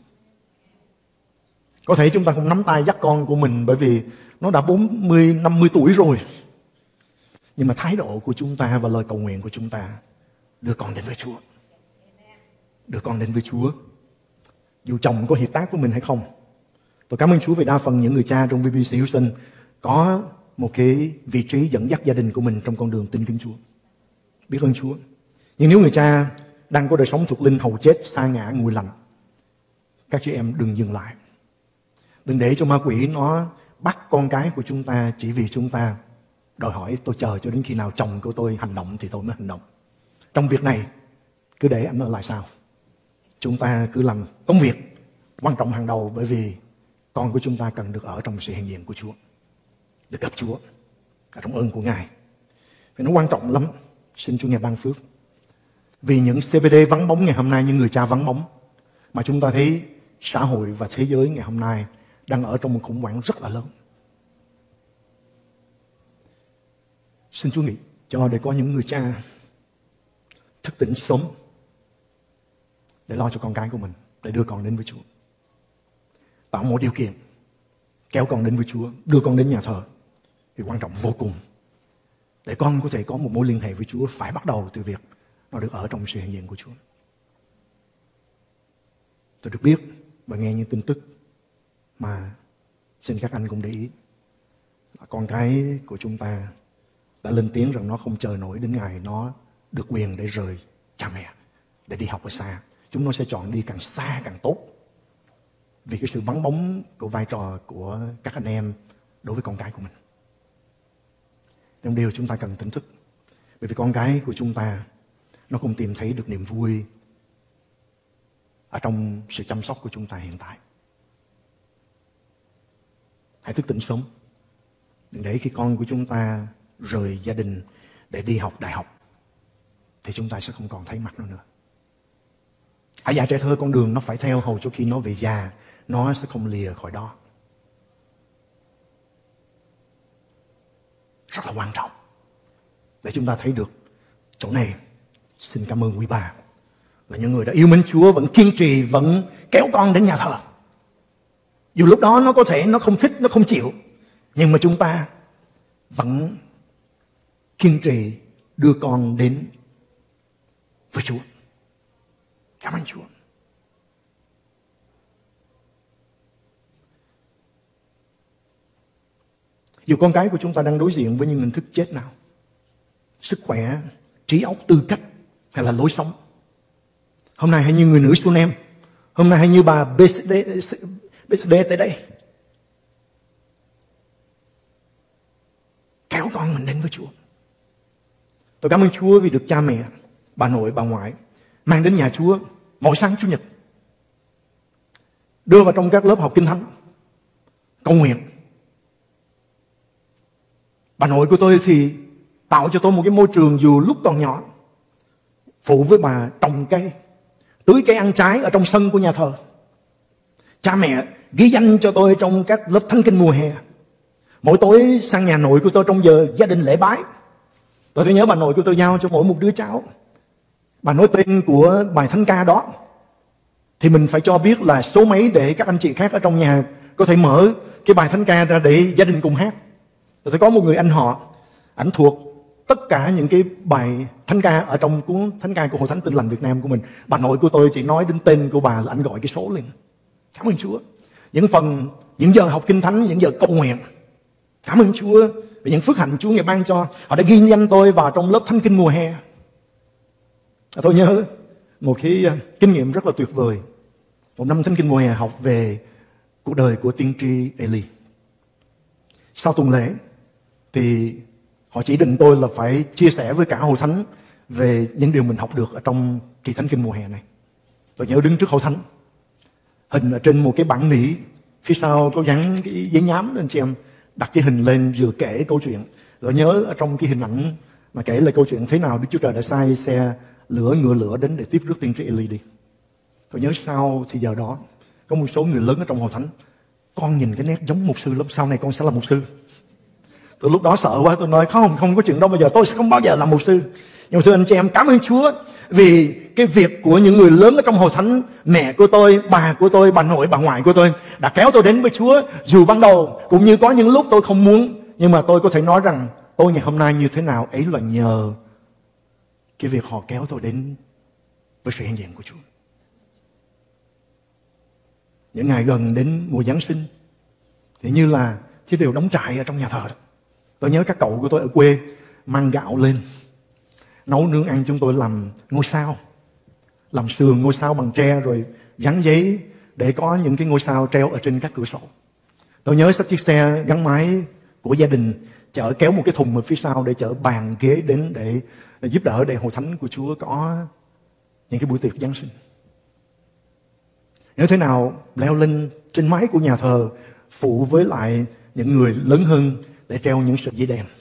Có thể chúng ta không nắm tay dắt con của mình bởi vì nó đã 40, 50 tuổi rồi. Nhưng mà thái độ của chúng ta và lời cầu nguyện của chúng ta đưa con đến với Chúa. Đưa con đến với Chúa. Dù chồng có hiệp tác với mình hay không. Tôi cảm ơn Chúa vì đa phần những người cha trong VBC Houston có một cái vị trí dẫn dắt gia đình của mình trong con đường tin kính Chúa. Biết ơn Chúa. Nhưng nếu người cha đang có đời sống thuộc linh hầu chết, sa ngã, nguội lạnh, các chị em đừng dừng lại. Đừng để cho ma quỷ nó bắt con cái của chúng ta chỉ vì chúng ta đòi hỏi tôi chờ cho đến khi nào chồng của tôi hành động thì tôi mới hành động. Trong việc này, cứ để anh ở lại sao? Chúng ta cứ làm công việc quan trọng hàng đầu, bởi vì con của chúng ta cần được ở trong sự hiện diện của Chúa, được gặp Chúa, ở trong ơn của Ngài. Vì nó quan trọng lắm. Xin Chúa ngài ban phước. Vì những CBD vắng bóng ngày hôm nay, những người cha vắng bóng, mà chúng ta thấy xã hội và thế giới ngày hôm nay đang ở trong một khủng hoảng rất là lớn. Xin Chúa nghĩ cho để có những người cha thức tỉnh sớm để lo cho con cái của mình, để đưa con đến với Chúa. Tạo mọi điều kiện kéo con đến với Chúa, đưa con đến nhà thờ. Vì quan trọng vô cùng để con có thể có một mối liên hệ với Chúa, phải bắt đầu từ việc nó được ở trong sự hiện diện của Chúa. Tôi được biết và nghe những tin tức mà xin các anh cũng để ý là con cái của chúng ta đã lên tiếng rằng nó không chờ nổi đến ngày nó được quyền để rời cha mẹ, để đi học ở xa. Chúng nó sẽ chọn đi càng xa càng tốt, vì cái sự vắng bóng của vai trò của các anh em đối với con cái của mình. Nhưng điều chúng ta cần tỉnh thức, bởi vì con cái của chúng ta nó không tìm thấy được niềm vui ở trong sự chăm sóc của chúng ta hiện tại. Hãy thức tỉnh sớm. Đừng để khi con của chúng ta rời gia đình để đi học đại học thì chúng ta sẽ không còn thấy mặt nó nữa. Hãy dạy trẻ thơ con đường nó phải theo, hầu cho khi nó về già nó sẽ không lìa khỏi đó. rất là quan trọng để chúng ta thấy được chỗ này. Xin cảm ơn quý bà là những người đã yêu mến Chúa, vẫn kiên trì, vẫn kéo con đến nhà thờ. Dù lúc đó nó có thể nó không thích, nó không chịu, nhưng mà chúng ta vẫn kiên trì đưa con đến với Chúa. Cảm ơn Chúa. Dù con cái của chúng ta đang đối diện với những hình thức chết nào, sức khỏe, trí óc, tư cách hay là lối sống, hôm nay hãy như người nữ Sunem, hôm nay hãy như bà BCD tới đây, kéo con mình đến với Chúa. Tôi cảm ơn Chúa vì được cha mẹ, bà nội, bà ngoại mang đến nhà Chúa mỗi sáng Chủ nhật, đưa vào trong các lớp học Kinh Thánh, cầu nguyện. Bà nội của tôi thì tạo cho tôi một cái môi trường dù lúc còn nhỏ, phụ với bà trồng cây, tưới cây ăn trái ở trong sân của nhà thờ. Cha mẹ ghi danh cho tôi trong các lớp thánh kinh mùa hè. Mỗi tối sang nhà nội của tôi trong giờ gia đình lễ bái, tôi nhớ bà nội của tôi giao cho mỗi một đứa cháu, bà nói tên của bài thánh ca đó thì mình phải cho biết là số mấy để các anh chị khác ở trong nhà có thể mở cái bài thánh ca ra để gia đình cùng hát. Tôi có một người anh họ, ảnh thuộc tất cả những cái bài thánh ca ở trong cuốn thánh ca của Hội Thánh Tin Lành Việt Nam của mình. Bà nội của tôi chỉ nói đến tên của bà là ảnh gọi cái số liền. Cảm ơn Chúa. Những giờ học Kinh Thánh, những giờ cầu nguyện, cảm ơn Chúa vì những phước hạnh Chúa Ngài ban cho. Họ đã ghi danh tôi vào trong lớp thánh kinh mùa hè. Tôi nhớ một cái kinh nghiệm rất là tuyệt vời. Một năm thánh kinh mùa hè học về cuộc đời của tiên tri Eli. Sau tuần lễ thì họ chỉ định tôi là phải chia sẻ với cả hội thánh về những điều mình học được ở trong kỳ thánh kinh mùa hè này. Tôi nhớ đứng trước hội thánh, hình ở trên một cái bảng nỉ, phía sau có gắn cái giấy nhám anh chị em, đặt cái hình lên vừa kể câu chuyện. Tôi nhớ ở trong cái hình ảnh mà kể lại câu chuyện thế nào Đức Chúa Trời đã sai xe ngựa lửa đến để tiếp rước tiên tri Eli đi. Tôi nhớ sau thì giờ đó có một số người lớn ở trong hội thánh, con nhìn cái nét giống mục sư lắm, sau này con sẽ là mục sư. Tôi lúc đó sợ quá, tôi nói không có chuyện đâu, bây giờ tôi sẽ không bao giờ làm mục sư. Nhưng mà thưa anh chị em, cảm ơn Chúa vì cái việc của những người lớn ở trong hội thánh, mẹ của tôi, bà của tôi, bà nội, bà ngoại của tôi đã kéo tôi đến với Chúa. Dù ban đầu cũng như có những lúc tôi không muốn, nhưng mà tôi có thể nói rằng tôi ngày hôm nay như thế nào ấy là nhờ cái việc họ kéo tôi đến với sự hiện diện của Chúa. Những ngày gần đến mùa Giáng sinh thì như là cái điều đóng trại ở trong nhà thờ đó. Tôi nhớ các cậu của tôi ở quê mang gạo lên nấu nướng ăn. Chúng tôi làm ngôi sao, làm sườn ngôi sao bằng tre rồi gắn giấy để có những cái ngôi sao treo ở trên các cửa sổ. Tôi nhớ xách chiếc xe gắn máy của gia đình chở kéo một cái thùng ở phía sau để chở bàn ghế đến để giúp đỡ để hội thánh của Chúa có những cái buổi tiệc Giáng sinh. Nếu thế nào leo lên trên mái của nhà thờ phụ với lại những người lớn hơn để treo những sợi dây đèn.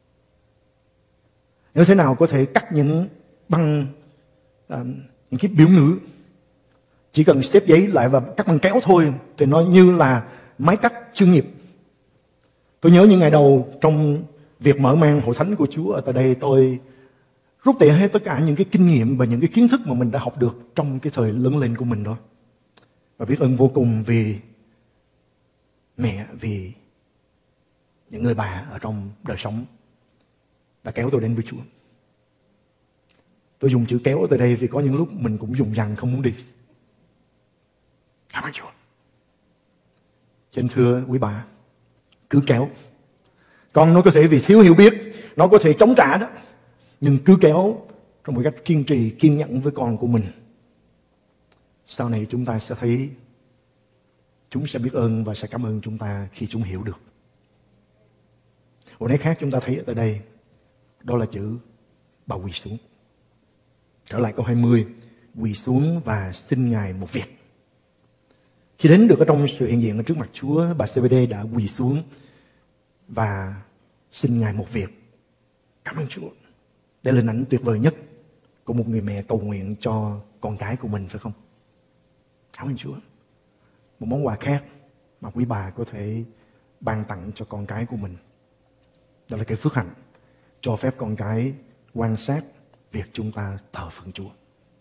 Nếu thế nào có thể cắt những băng, những cái biểu ngữ, chỉ cần xếp giấy lại và cắt bằng kéo thôi thì nó như là máy cắt chuyên nghiệp. Tôi nhớ những ngày đầu trong việc mở mang hội thánh của Chúa ở tại đây, tôi rút tỉa hết tất cả những cái kinh nghiệm và những cái kiến thức mà mình đã học được trong cái thời lớn lên của mình đó. Và biết ơn vô cùng vì mẹ, vì những người bà ở trong đời sống đã kéo tôi đến với Chúa. Tôi dùng chữ kéo ở tại đây vì có những lúc mình cũng dùng rằng không muốn đi. Cảm ơn Chúa. Cho nên thưa quý bà, cứ kéo. Con nó có thể vì thiếu hiểu biết, nó có thể chống trả đó, nhưng cứ kéo trong một cách kiên trì, kiên nhẫn với con của mình. Sau này chúng ta sẽ thấy chúng sẽ biết ơn và sẽ cảm ơn chúng ta khi chúng hiểu được. Một nét khác chúng ta thấy ở tại đây, đó là chữ bà quỳ xuống. Trở lại câu 20, quỳ xuống và xin Ngài một việc. Khi đến được ở trong sự hiện diện ở trước mặt Chúa, bà CBD đã quỳ xuống và xin Ngài một việc. Cảm ơn Chúa. Đây là hình ảnh tuyệt vời nhất của một người mẹ cầu nguyện cho con cái của mình, phải không? Cảm ơn Chúa. Một món quà khác mà quý bà có thể ban tặng cho con cái của mình, Đó là cái phước hạnh cho phép con cái quan sát việc chúng ta thờ phượng Chúa.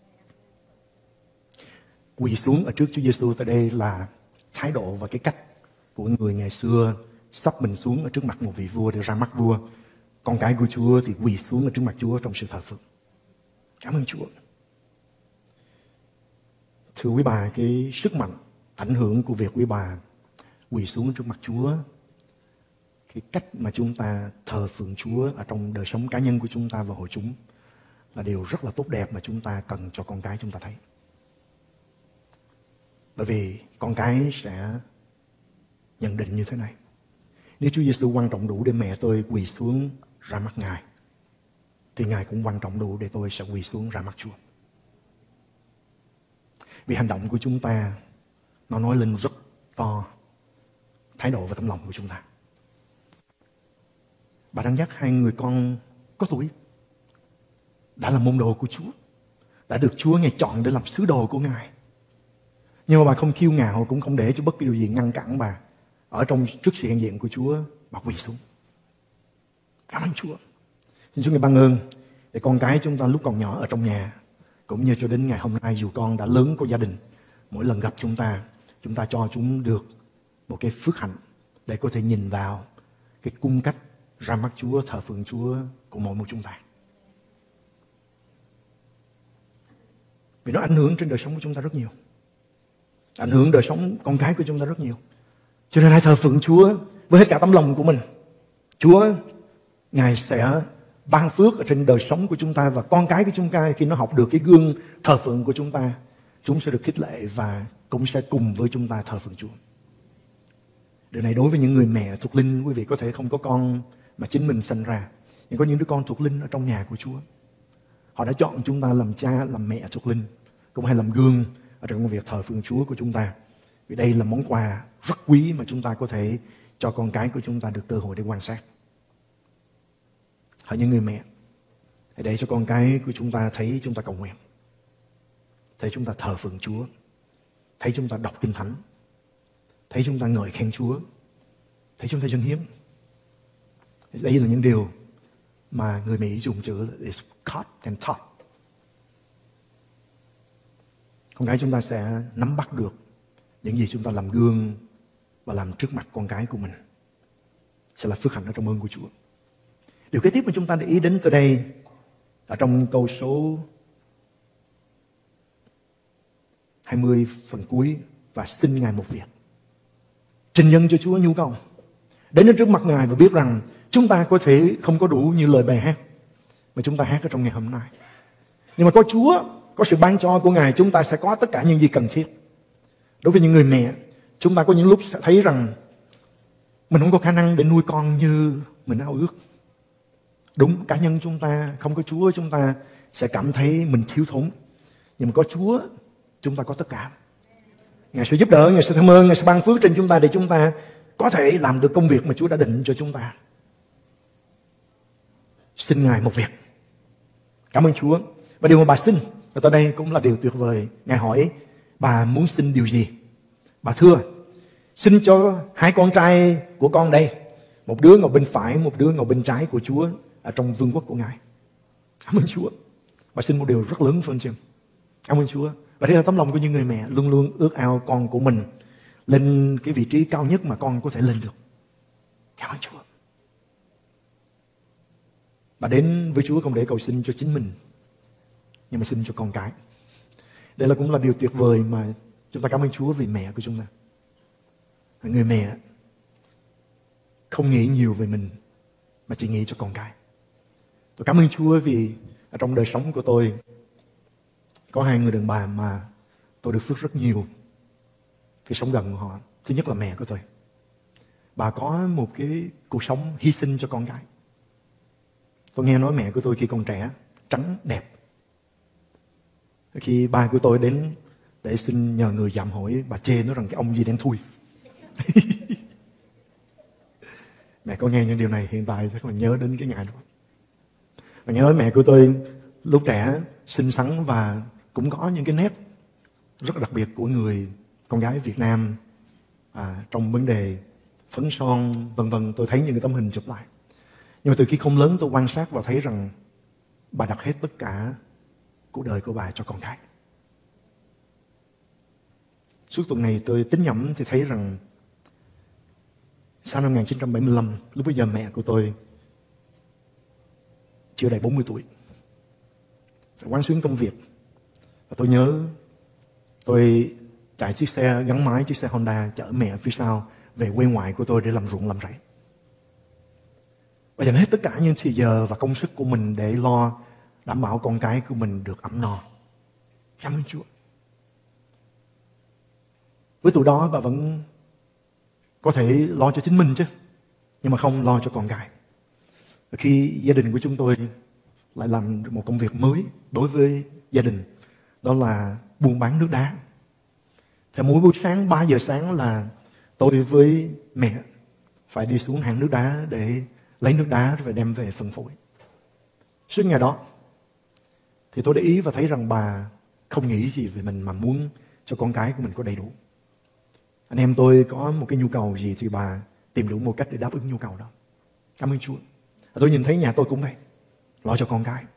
Quỳ xuống ở trước Chúa Giêsu tại đây là thái độ và cái cách của người ngày xưa sắp mình xuống ở trước mặt một vị vua để ra mắt vua. Con cái của Chúa thì quỳ xuống ở trước mặt Chúa trong sự thờ phượng. Cảm ơn Chúa. Thưa quý bà, cái sức mạnh, ảnh hưởng của việc quý bà quỳ xuống trước mặt Chúa, cái cách mà chúng ta thờ phượng Chúa ở trong đời sống cá nhân của chúng ta và hội chúng là điều rất là tốt đẹp mà chúng ta cần cho con cái chúng ta thấy. Bởi vì con cái sẽ nhận định như thế này: nếu Chúa Giêsu quan trọng đủ để mẹ tôi quỳ xuống ra mắt Ngài, thì Ngài cũng quan trọng đủ để tôi sẽ quỳ xuống ra mắt Chúa. Vì hành động của chúng ta nó nói lên rất to thái độ và tấm lòng của chúng ta. Bà đang dắt hai người con có tuổi, đã là môn đồ của Chúa, đã được Chúa Ngài chọn để làm sứ đồ của Ngài. Nhưng mà bà không kiêu ngạo, cũng không để cho bất kỳ điều gì ngăn cản bà ở trong trước sự hiện diện của Chúa. Bà quỳ xuống. Cảm ơn Chúa. Xin Chúa Ngài ban ơn để con cái chúng ta lúc còn nhỏ ở trong nhà, cũng như cho đến ngày hôm nay dù con đã lớn có gia đình, mỗi lần gặp chúng ta cho chúng được một cái phước hạnh để có thể nhìn vào cái cung cách ra mắt Chúa, thờ phượng Chúa của mỗi một chúng ta. Vì nó ảnh hưởng trên đời sống của chúng ta rất nhiều, ảnh hưởng đời sống con cái của chúng ta rất nhiều. Cho nên hãy thờ phượng Chúa với hết cả tấm lòng của mình. Chúa Ngài sẽ ban phước ở trên đời sống của chúng ta, và con cái của chúng ta khi nó học được cái gương thờ phượng của chúng ta, chúng sẽ được khích lệ và cũng sẽ cùng với chúng ta thờ phượng Chúa. Điều này đối với những người mẹ thuộc linh, quý vị có thể không có con mà chính mình sinh ra, nhưng có những đứa con thuộc linh ở trong nhà của Chúa. Họ đã chọn chúng ta làm cha, làm mẹ thuộc linh, cũng hay làm gương ở trong công việc thờ phượng Chúa của chúng ta. Vì đây là món quà rất quý mà chúng ta có thể cho con cái của chúng ta được cơ hội để quan sát. Hỡi những người mẹ, hãy để cho con cái của chúng ta thấy chúng ta cầu nguyện, thấy chúng ta thờ phượng Chúa, thấy chúng ta đọc Kinh Thánh, thấy chúng ta ngợi khen Chúa, thấy chúng ta dâng hiến. Đây là những điều mà người Mỹ dùng chữ là is caught and taught. Con cái chúng ta sẽ nắm bắt được những gì chúng ta làm gương và làm trước mặt con cái của mình sẽ là phước hạnh ở trong ơn của Chúa. Điều kế tiếp mà chúng ta để ý đến từ đây ở trong câu số 20 phần cuối: và xin Ngài một việc. Trình nhân cho Chúa nhu cầu, đến trước mặt Ngài và biết rằng chúng ta có thể không có đủ như lời bài hát mà chúng ta hát ở trong ngày hôm nay, nhưng mà có Chúa, có sự ban cho của Ngài, chúng ta sẽ có tất cả những gì cần thiết. Đối với những người mẹ, chúng ta có những lúc sẽ thấy rằng mình không có khả năng để nuôi con như mình ao ước. Đúng, cá nhân chúng ta không có Chúa, chúng ta sẽ cảm thấy mình thiếu thốn. Nhưng mà có Chúa, chúng ta có tất cả. Ngài sẽ giúp đỡ, Ngài sẽ tham ơn, Ngài sẽ ban phước trên chúng ta để chúng ta có thể làm được công việc mà Chúa đã định cho chúng ta. Xin Ngài một việc. Cảm ơn Chúa. Và điều mà bà xin ở tại đây cũng là điều tuyệt vời. Ngài hỏi bà muốn xin điều gì? Bà thưa, xin cho hai con trai của con đây, một đứa ngồi bên phải, một đứa ngồi bên trái của Chúa ở trong vương quốc của Ngài. Cảm ơn Chúa. Bà xin một điều rất lớn phải không chị? Cảm ơn Chúa. Và đây là tấm lòng của những người mẹ luôn luôn ước ao con của mình lên cái vị trí cao nhất mà con có thể lên được. Cảm ơn Chúa. Bà đến với Chúa không để cầu xin cho chính mình, nhưng mà xin cho con cái. Đây là cũng là điều tuyệt vời mà chúng ta cảm ơn Chúa vì mẹ của chúng ta. Người mẹ không nghĩ nhiều về mình mà chỉ nghĩ cho con cái. Tôi cảm ơn Chúa vì ở trong đời sống của tôi có hai người đàn bà mà tôi được phước rất nhiều khi sống gần của họ. Thứ nhất là mẹ của tôi. Bà có một cái cuộc sống hy sinh cho con cái. Tôi nghe nói mẹ của tôi khi còn trẻ trắng đẹp. Khi ba của tôi đến để xin nhờ người dạm hỏi, bà chê nói rằng cái ông gì đen thui. Mẹ có nghe những điều này hiện tại chắc là nhớ đến cái ngày đó. Và nghe nói mẹ của tôi lúc trẻ xinh xắn và cũng có những cái nét rất đặc biệt của người con gái Việt Nam trong vấn đề phấn son vân vân. Tôi thấy những cái tấm hình chụp lại. Nhưng mà từ khi không lớn tôi quan sát và thấy rằng bà đặt hết tất cả cuộc đời của bà cho con cái. Suốt tuần này tôi tính nhẩm thì thấy rằng sau năm 1975, lúc bây giờ mẹ của tôi chưa đầy 40 tuổi, phải quán xuyến công việc. Và tôi nhớ tôi chạy chiếc xe gắn máy, chiếc xe Honda chở mẹ phía sau về quê ngoại của tôi để làm ruộng làm rẫy. Và dành hết tất cả những thời giờ và công sức của mình để lo đảm bảo con cái của mình được ấm no. Cảm ơn Chúa. Với tuổi đó bà vẫn có thể lo cho chính mình chứ, nhưng mà không lo cho con cái. Và khi gia đình của chúng tôi lại làm một công việc mới đối với gia đình, đó là buôn bán nước đá. Thì mỗi buổi sáng 3 giờ sáng là tôi với mẹ phải đi xuống hang nước đá để lấy nước đá và đem về phân phối. Suốt ngày đó thì tôi để ý và thấy rằng bà không nghĩ gì về mình mà muốn cho con cái của mình có đầy đủ. Anh em tôi có một cái nhu cầu gì thì bà tìm đủ một cách để đáp ứng nhu cầu đó. Cảm ơn Chúa. Và tôi nhìn thấy nhà tôi cũng vậy, lo cho con cái.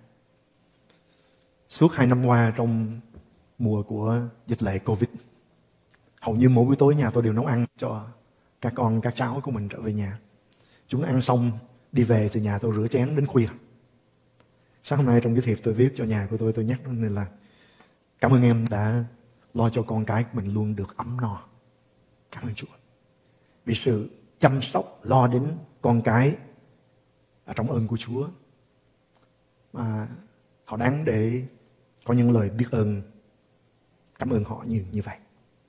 Suốt 2 năm qua trong mùa của dịch lệ Covid, hầu như mỗi buổi tối nhà tôi đều nấu ăn cho các con, các cháu của mình trở về nhà. Chúng ăn xong đi về thì nhà tôi rửa chén đến khuya. Sáng hôm nay trong cái thiệp tôi viết cho nhà của tôi nhắc nên là cảm ơn em đã lo cho con cái của mình luôn được ấm no. Cảm ơn Chúa. Vì sự chăm sóc, lo đến con cái là trong ơn của Chúa. Mà họ đáng để có những lời biết ơn, cảm ơn họ như vậy.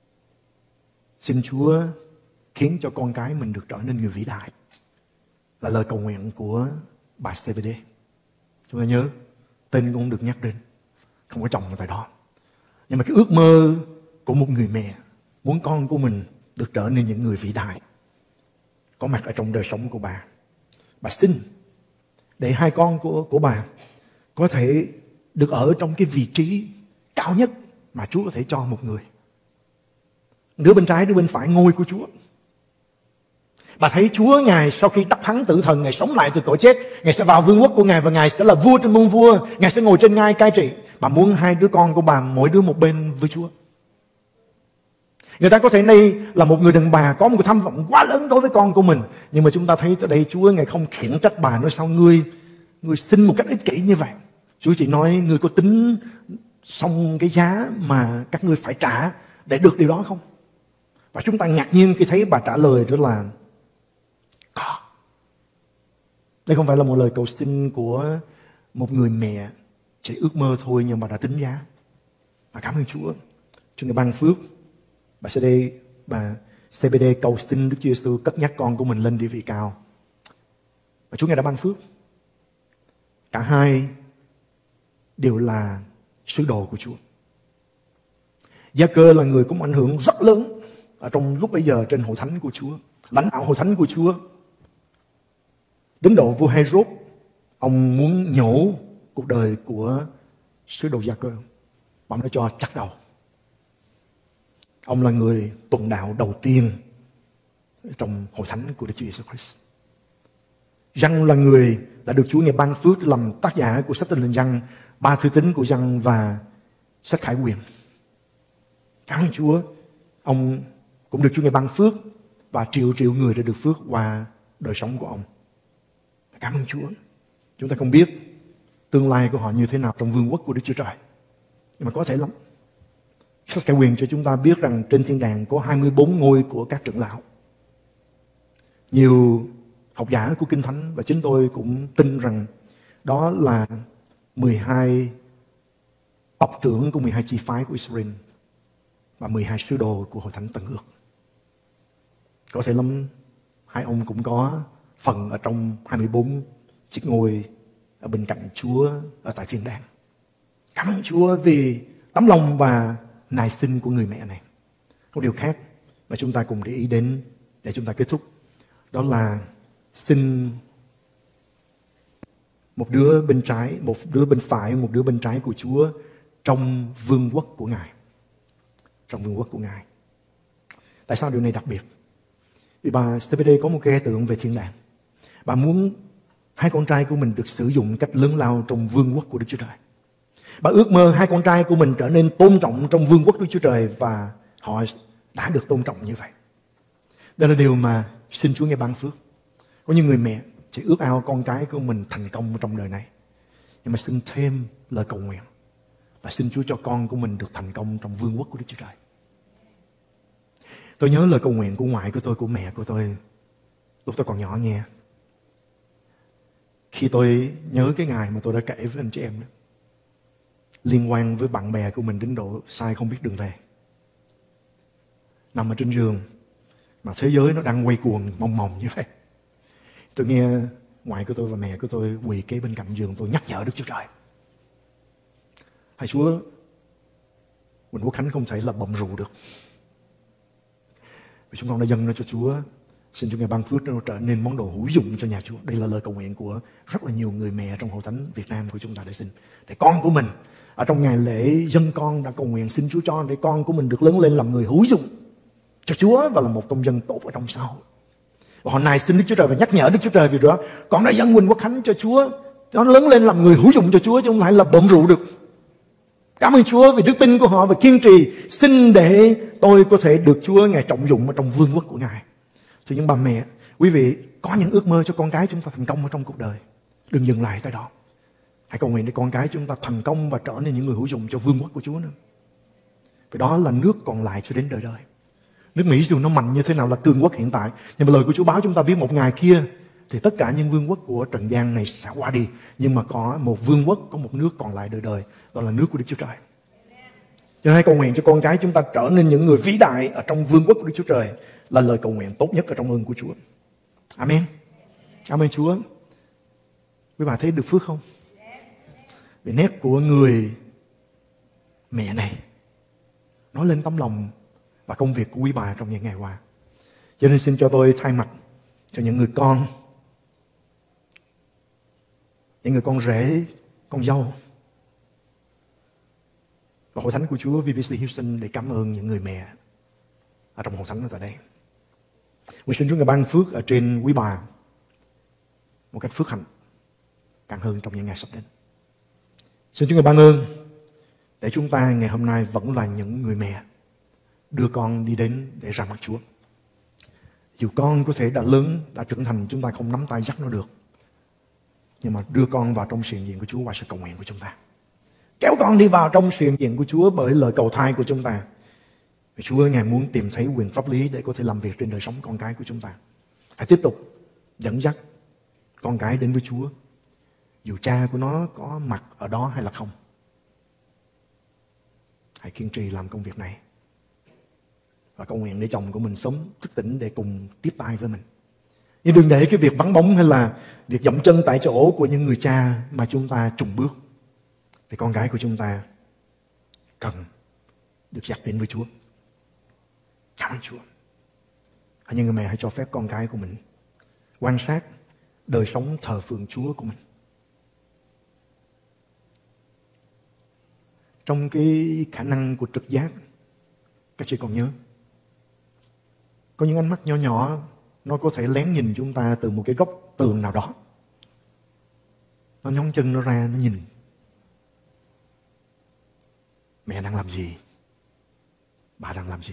Xin Chúa khiến cho con cái mình được trở nên người vĩ đại, là lời cầu nguyện của bà CBD. Chúng ta nhớ, tên cũng được nhắc đến, không có chồng tại đó. Nhưng mà cái ước mơ của một người mẹ muốn con của mình được trở nên những người vĩ đại có mặt ở trong đời sống của bà. Bà xin để hai con của bà có thể được ở trong cái vị trí cao nhất mà Chúa có thể cho một người. Đứa bên trái, đứa bên phải ngôi của Chúa. Bà thấy Chúa Ngài sau khi đắc thắng tử thần, Ngài sống lại từ cõi chết, Ngài sẽ vào vương quốc của Ngài và Ngài sẽ là vua trên muôn vua, Ngài sẽ ngồi trên ngai cai trị. Bà muốn hai đứa con của bà mỗi đứa một bên với Chúa. Người ta có thể đây là một người đàn bà có một cái tham vọng quá lớn đối với con của mình, nhưng mà chúng ta thấy tại đây Chúa Ngài không khiển trách bà, nói sao ngươi xin một cách ích kỷ như vậy. Chúa chỉ nói ngươi có tính xong cái giá mà các ngươi phải trả để được điều đó không? Và chúng ta ngạc nhiên khi thấy bà trả lời đó là có. Đây không phải là một lời cầu xin của một người mẹ chỉ ước mơ thôi, nhưng bà đã tính giá. Và cảm ơn Chúa. Chúa Ngài ban phước. Bà CBD cầu xin Đức Chúa Giêsu cất nhắc con của mình lên địa vị cao. Và Chúa Ngài đã ban phước. Cả hai đều là sứ đồ của Chúa. Gia-cơ là người có một ảnh hưởng rất lớn ở trong lúc bây giờ trên hội thánh của Chúa, lãnh đạo hội thánh của Chúa. Đến độ vua Herod, ông muốn nhổ cuộc đời của sứ đồ Gia-cơ, ông đã cho chặt đầu. Ông là người tuần đạo đầu tiên trong hội thánh của Đức Chúa Jesus Christ. Giăng là người đã được Chúa Ngài ban phước làm tác giả của sách Tin Lành Giăng, 3 thư tín của Giăng và sách Khải Huyền. Cảm ơn Chúa, ông cũng được Chúa Ngài ban phước và triệu triệu người đã được phước qua đời sống của ông. Cảm ơn Chúa. Chúng ta không biết tương lai của họ như thế nào trong vương quốc của Đức Chúa Trời, nhưng mà có thể lắm. Sách Khải Huyền cho chúng ta biết rằng trên thiên đàng có 24 ngôi của các trưởng lão. Nhiều học giả của Kinh Thánh và chính tôi cũng tin rằng đó là 12 tộc trưởng của 12 chi phái của Israel và 12 sứ đồ của hội thánh Tân Ước. Có thể lắm hai ông cũng có phần ở trong 24 chiếc ngôi ở bên cạnh Chúa ở tại thiên đàng. Cảm ơn Chúa vì tấm lòng và nài xin của người mẹ này. Một điều khác mà chúng ta cùng để ý đến để chúng ta kết thúc, đó là xin một đứa bên trái, một đứa bên phải, một đứa bên trái của Chúa trong vương quốc của Ngài. Trong vương quốc của Ngài. Tại sao điều này đặc biệt? Vì bà CBD có một cái tưởng về thiên đàng. Bà muốn hai con trai của mình được sử dụng cách lớn lao trong vương quốc của Đức Chúa Trời. Bà ước mơ hai con trai của mình trở nên tôn trọng trong vương quốc Đức Chúa Trời, và họ đã được tôn trọng như vậy. Đây là điều mà xin Chúa nghe ban phước. Có những người mẹ chỉ ước ao con cái của mình thành công trong đời này, nhưng mà xin thêm lời cầu nguyện là xin Chúa cho con của mình được thành công trong vương quốc của Đức Chúa Trời. Tôi nhớ lời cầu nguyện của ngoại của tôi, của mẹ của tôi lúc tôi còn nhỏ nghe. Khi tôi nhớ cái ngày mà tôi đã kể với anh chị em đó, liên quan với bạn bè của mình đến độ sai không biết đường về, nằm ở trên giường mà thế giới nó đang quay cuồng mong mòng như vậy, tôi nghe ngoại của tôi và mẹ của tôi quỳ kế bên cạnh giường tôi nhắc nhở Đức Chúa Trời: Hãy Chúa, Quỳnh Quốc Khánh không thể là bầm rù được, vì chúng con đã dâng nó cho Chúa. Xin Chúa ngài ban phước nó trở nên món đồ hữu dụng cho nhà Chúa. Đây là lời cầu nguyện của rất là nhiều người mẹ trong hội thánh Việt Nam của chúng ta để xin, để con của mình ở trong ngày lễ dân con đã cầu nguyện xin Chúa cho để con của mình được lớn lên làm người hữu dụng cho Chúa và là một công dân tốt ở trong xã hội. Và hôm nay xin Đức Chúa Trời và nhắc nhở Đức Chúa Trời vì đó con đã dâng Quỳnh Quốc Khánh cho Chúa, nó lớn lên làm người hữu dụng cho Chúa chứ không phải là bợm rượu được. Cảm ơn Chúa vì đức tin của họ và kiên trì. Xin để tôi có thể được Chúa ngài trọng dụng ở trong vương quốc của ngài. Thưa những bà mẹ, quý vị có những ước mơ cho con cái chúng ta thành công ở trong cuộc đời, đừng dừng lại tại đó. Hãy cầu nguyện để con cái chúng ta thành công và trở nên những người hữu dụng cho vương quốc của Chúa nữa. Vì đó là nước còn lại cho đến đời đời. Nước Mỹ dù nó mạnh như thế nào là cường quốc hiện tại, nhưng mà lời của Chúa báo chúng ta biết một ngày kia thì tất cả những vương quốc của trần gian này sẽ qua đi, nhưng mà có một vương quốc, có một nước còn lại đời đời, đó là nước của Đức Chúa Trời. Cho nên hãy cầu nguyện cho con cái chúng ta trở nên những người vĩ đại ở trong vương quốc của Đức Chúa Trời, là lời cầu nguyện tốt nhất ở trong ơn của Chúa. Amen. Cảm ơn Chúa. Quý bà thấy được phước không? Vì nét của người mẹ này nói lên tấm lòng và công việc của quý bà trong những ngày qua. Cho nên xin cho tôi thay mặt cho những người con, những người con rể, con dâu và hội thánh của Chúa VBC Houston để cảm ơn những người mẹ ở trong hội thánh ở tại đây. Nguyện xin Chúa ngài ban phước ở trên quý bà một cách phước hạnh càng hơn trong những ngày sắp đến. Xin Chúa ngài ban ơn để chúng ta ngày hôm nay vẫn là những người mẹ đưa con đi đến để ra mắt Chúa. Dù con có thể đã lớn, đã trưởng thành, chúng ta không nắm tay dắt nó được, nhưng mà đưa con vào trong sự hiện diện của Chúa qua sự cầu nguyện của chúng ta. Kéo con đi vào trong sự hiện diện của Chúa bởi lời cầu thay của chúng ta. Vì Chúa ngài muốn tìm thấy quyền pháp lý để có thể làm việc trên đời sống con cái của chúng ta. Hãy tiếp tục dẫn dắt con cái đến với Chúa, dù cha của nó có mặt ở đó hay là không. Hãy kiên trì làm công việc này và cầu nguyện để chồng của mình sớm thức tỉnh để cùng tiếp tay với mình. Nhưng đừng để cái việc vắng bóng hay là việc dậm chân tại chỗ của những người cha mà chúng ta trùng bước. Vì con gái của chúng ta cần được dắt đến với Chúa. Cảm ơn Chúa. Những người mẹ hãy cho phép con cái của mình quan sát đời sống thờ phượng Chúa của mình. Trong cái khả năng của trực giác, các chị còn nhớ, có những ánh mắt nhỏ nhỏ nó có thể lén nhìn chúng ta từ một cái góc tường nào đó. Nó nhón chân nó ra, nó nhìn. Mẹ đang làm gì? Bà đang làm gì?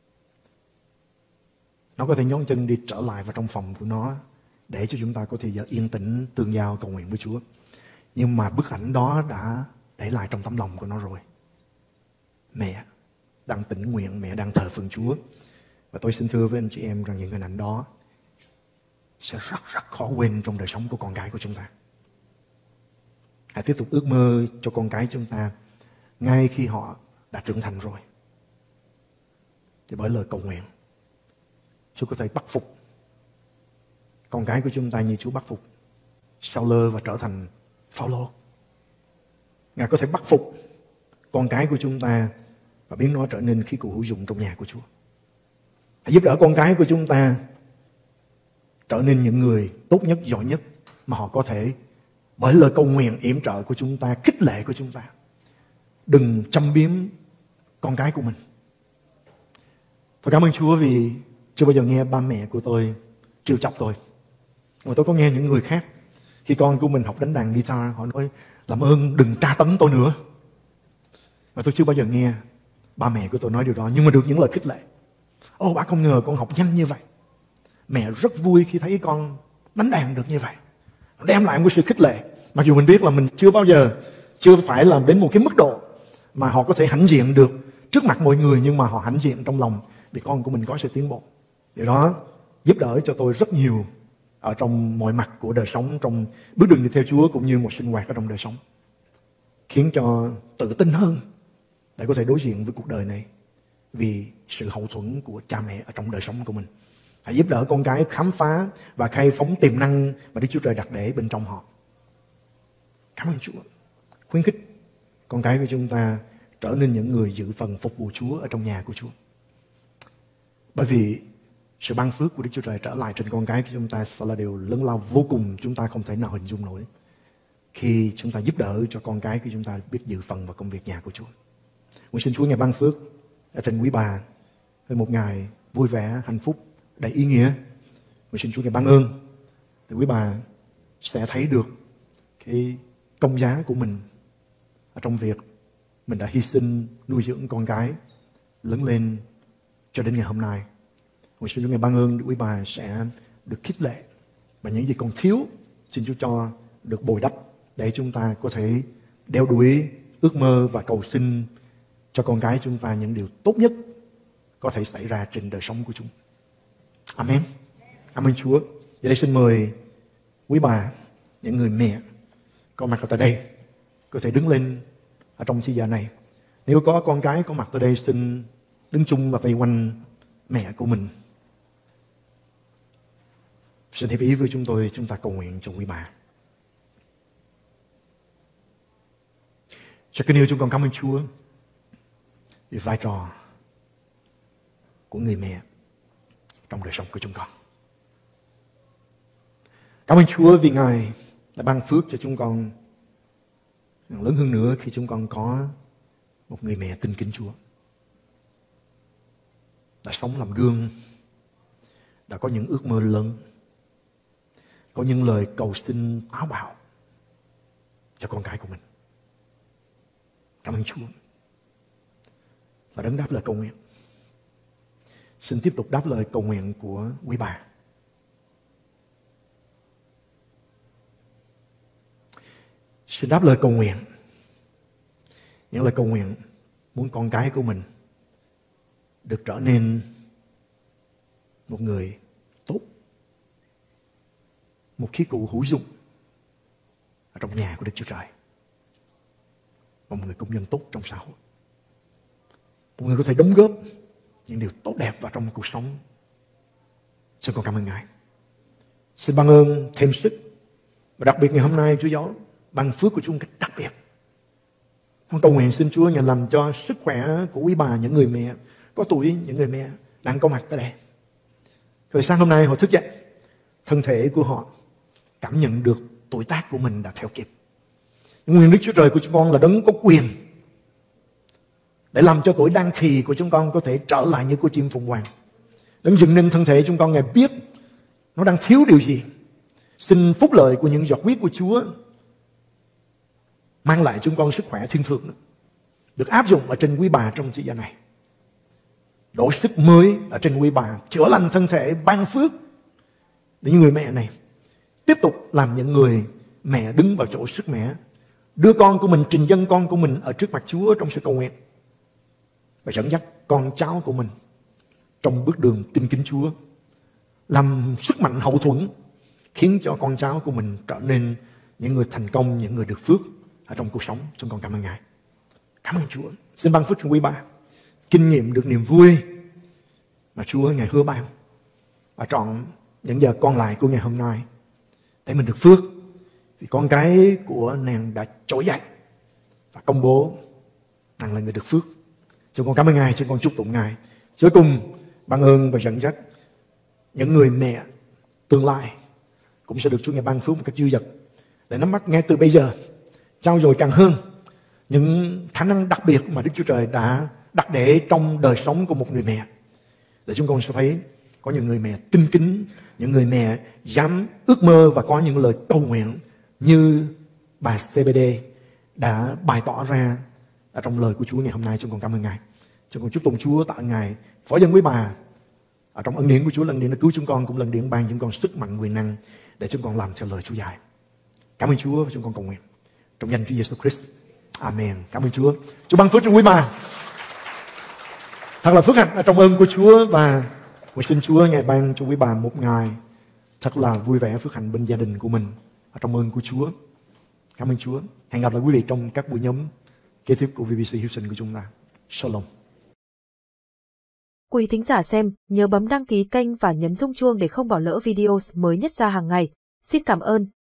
Nó có thể nhón chân đi trở lại vào trong phòng của nó để cho chúng ta có thể yên tĩnh tương giao cầu nguyện với Chúa. Nhưng mà bức ảnh đó đã để lại trong tấm lòng của nó rồi. Mẹ đang tĩnh nguyện, mẹ đang thờ phượng Chúa. Và tôi xin thưa với anh chị em rằng những hình ảnh đó sẽ rất khó quên trong đời sống của con cái của chúng ta. Hãy tiếp tục ước mơ cho con cái chúng ta ngay khi họ đã trưởng thành rồi. Thì bởi lời cầu nguyện, Chúa có thể bắt phục con cái của chúng ta như Chúa bắt phục Sao-lơ và trở thành Phao-lô. Ngài có thể bắt phục con cái của chúng ta và biến nó trở nên khí cụ hữu dụng trong nhà của Chúa. Hãy giúp đỡ con cái của chúng ta trở nên những người tốt nhất, giỏi nhất mà họ có thể, bởi lời cầu nguyện yểm trợ của chúng ta, khích lệ của chúng ta. Đừng châm biếm con cái của mình. Tôi cảm ơn Chúa vì chưa bao giờ nghe ba mẹ của tôi trêu chọc tôi. Mà tôi có nghe những người khác Khi con của mình học đánh đàn guitar, họ nói làm ơn đừng tra tấn tôi nữa. Và tôi chưa bao giờ nghe ba mẹ của tôi nói điều đó, nhưng mà được những lời khích lệ. Ô, bà không ngờ con học nhanh như vậy. Mẹ rất vui khi thấy con đánh đàn được như vậy. Đem lại một sự khích lệ. Mặc dù mình biết là mình chưa phải làm đến một cái mức độ mà họ có thể hãnh diện được trước mặt mọi người, nhưng mà họ hãnh diện trong lòng vì con của mình có sự tiến bộ. Điều đó giúp đỡ cho tôi rất nhiều ở trong mọi mặt của đời sống, trong bước đường đi theo Chúa cũng như một sinh hoạt ở trong đời sống, khiến cho tự tin hơn để có thể đối diện với cuộc đời này vì sự hậu thuẫn của cha mẹ ở trong đời sống của mình. Hãy giúp đỡ con cái khám phá và khai phóng tiềm năng mà Đức Chúa Trời đặt để bên trong họ. Cảm ơn Chúa. Khuyến khích con cái của chúng ta trở nên những người dự phần phục vụ Chúa ở trong nhà của Chúa. Bởi vì sự ban phước của Đức Chúa Trời trở lại trên con cái của chúng ta sẽ là điều lớn lao vô cùng, chúng ta không thể nào hình dung nổi, khi chúng ta giúp đỡ cho con cái của chúng ta biết dự phần vào công việc nhà của Chúa. Nguyện xin Chúa ngày ban phước ở trên quý bà với một ngày vui vẻ, hạnh phúc, đầy ý nghĩa. Nguyện xin Chúa ngày ban ơn để quý bà sẽ thấy được cái công giá của mình ở trong việc mình đã hy sinh nuôi dưỡng con cái lớn lên cho đến ngày hôm nay. Nguyện xin Chúa ngày ban ơn quý bà sẽ được khích lệ, và những gì còn thiếu xin Chúa cho được bồi đắp để chúng ta có thể đeo đuổi ước mơ và cầu xin cho con cái chúng ta những điều tốt nhất có thể xảy ra trên đời sống của chúng. Amen. Amen Chúa. Giờ đây xin mời quý bà, những người mẹ có mặt ở tại đây, có thể đứng lên ở trong chi giờ này. Nếu có con cái có mặt tại đây, xin đứng chung và vây quanh mẹ của mình. Xin hiệp ý với chúng tôi, chúng ta cầu nguyện cho quý bà. Cha kính yêu, chúng con cảm ơn Chúa vì vai trò của người mẹ trong đời sống của chúng con. Cảm ơn Chúa vì Ngài đã ban phước cho chúng con lớn hơn nữa khi chúng con có một người mẹ tin kính Chúa, đã sống làm gương, đã có những ước mơ lớn, có những lời cầu xin táo bạo cho con cái của mình. Cảm ơn Chúa. Và đấng đáp lời cầu nguyện, xin tiếp tục đáp lời cầu nguyện của quý bà. Xin đáp lời cầu nguyện, những lời cầu nguyện muốn con cái của mình được trở nên một người tốt, một khí cụ hữu dụng ở trong nhà của Đức Chúa Trời, và một người công dân tốt trong xã hội, một người có thể đóng góp những điều tốt đẹp vào trong cuộc sống. Xin con cảm ơn Ngài. Xin ban ơn thêm sức, và đặc biệt ngày hôm nay Chúa Giáo ban phước của Chúa một cách đặc biệt. Con cầu nguyện xin Chúa Ngài làm cho sức khỏe của quý bà, những người mẹ có tuổi, những người mẹ đang có mặt tại đây, rồi sáng hôm nay họ thức dậy, thân thể của họ cảm nhận được tuổi tác của mình đã theo kịp. Nguyện Đức Chúa Trời của chúng con là đấng có quyền để làm cho tuổi đang thì của chúng con có thể trở lại như của chim phụng hoàng. Đấng dựng nên thân thể chúng con, Ngài biết nó đang thiếu điều gì. Xin phúc lợi của những giọt huyết của Chúa mang lại chúng con sức khỏe thiên thượng được áp dụng ở trên quý bà trong thời gian này. Đổ sức mới ở trên quý bà, chữa lành thân thể, ban phước để những người mẹ này tiếp tục làm những người mẹ đứng vào chỗ sức mẻ, đưa con của mình, trình dâng con của mình ở trước mặt Chúa trong sự cầu nguyện, và dẫn dắt con cháu của mình trong bước đường tin kính Chúa, làm sức mạnh hậu thuẫn, khiến cho con cháu của mình trở nên những người thành công, những người được phước ở trong cuộc sống. Chúng con cảm ơn Ngài. Cảm ơn Chúa. Xin ban phước cho quý bà kinh nghiệm được niềm vui mà Chúa Ngài hứa ban, và trọn những giờ còn lại của ngày hôm nay để mình được phước, vì con cái của nàng đã trỗi dậy và công bố nàng là người được phước. Chúng con cảm ơn Ngài, chúng con chúc tụng Ngài. Chúa cùng ban ơn và dẫn dắt những người mẹ tương lai cũng sẽ được Chúa Ngài ban phước một cách dư dật, để nắm bắt ngay từ bây giờ, trao dồi càng hơn những khả năng đặc biệt mà Đức Chúa Trời đã đặt để trong đời sống của một người mẹ, để chúng con sẽ thấy có những người mẹ tin kính, những người mẹ dám ước mơ và có những lời cầu nguyện như bà CBD đã bày tỏ ra ở trong lời của Chúa ngày hôm nay. Chúng con cảm ơn Ngài. Chúng con chúc tụng Chúa tạ Ngài phó dân với bà ở trong ân điển của Chúa, lần điển đã cứu chúng con, cũng lần điển ban chúng con sức mạnh quyền năng để chúng con làm cho lời Chúa dạy. Cảm ơn Chúa và chúng con cầu nguyện trong danh Chúa Giêsu Christ. Amen. Cảm ơn Chúa. Chúa ban phước cho quý bà. Thật là phước hạnh ở trong ơn của Chúa, và nguyện xin Chúa Ngài ban cho quý bà một ngày thật là vui vẻ, phước hạnh bên gia đình của mình ở trong ơn của Chúa. Cảm ơn Chúa. Hẹn gặp lại quý vị trong các buổi nhóm kế tiếp của VBC Houston của chúng ta. Shalom. Quý thính giả xem, nhớ bấm đăng ký kênh và nhấn rung chuông để không bỏ lỡ video mới nhất ra hàng ngày. Xin cảm ơn.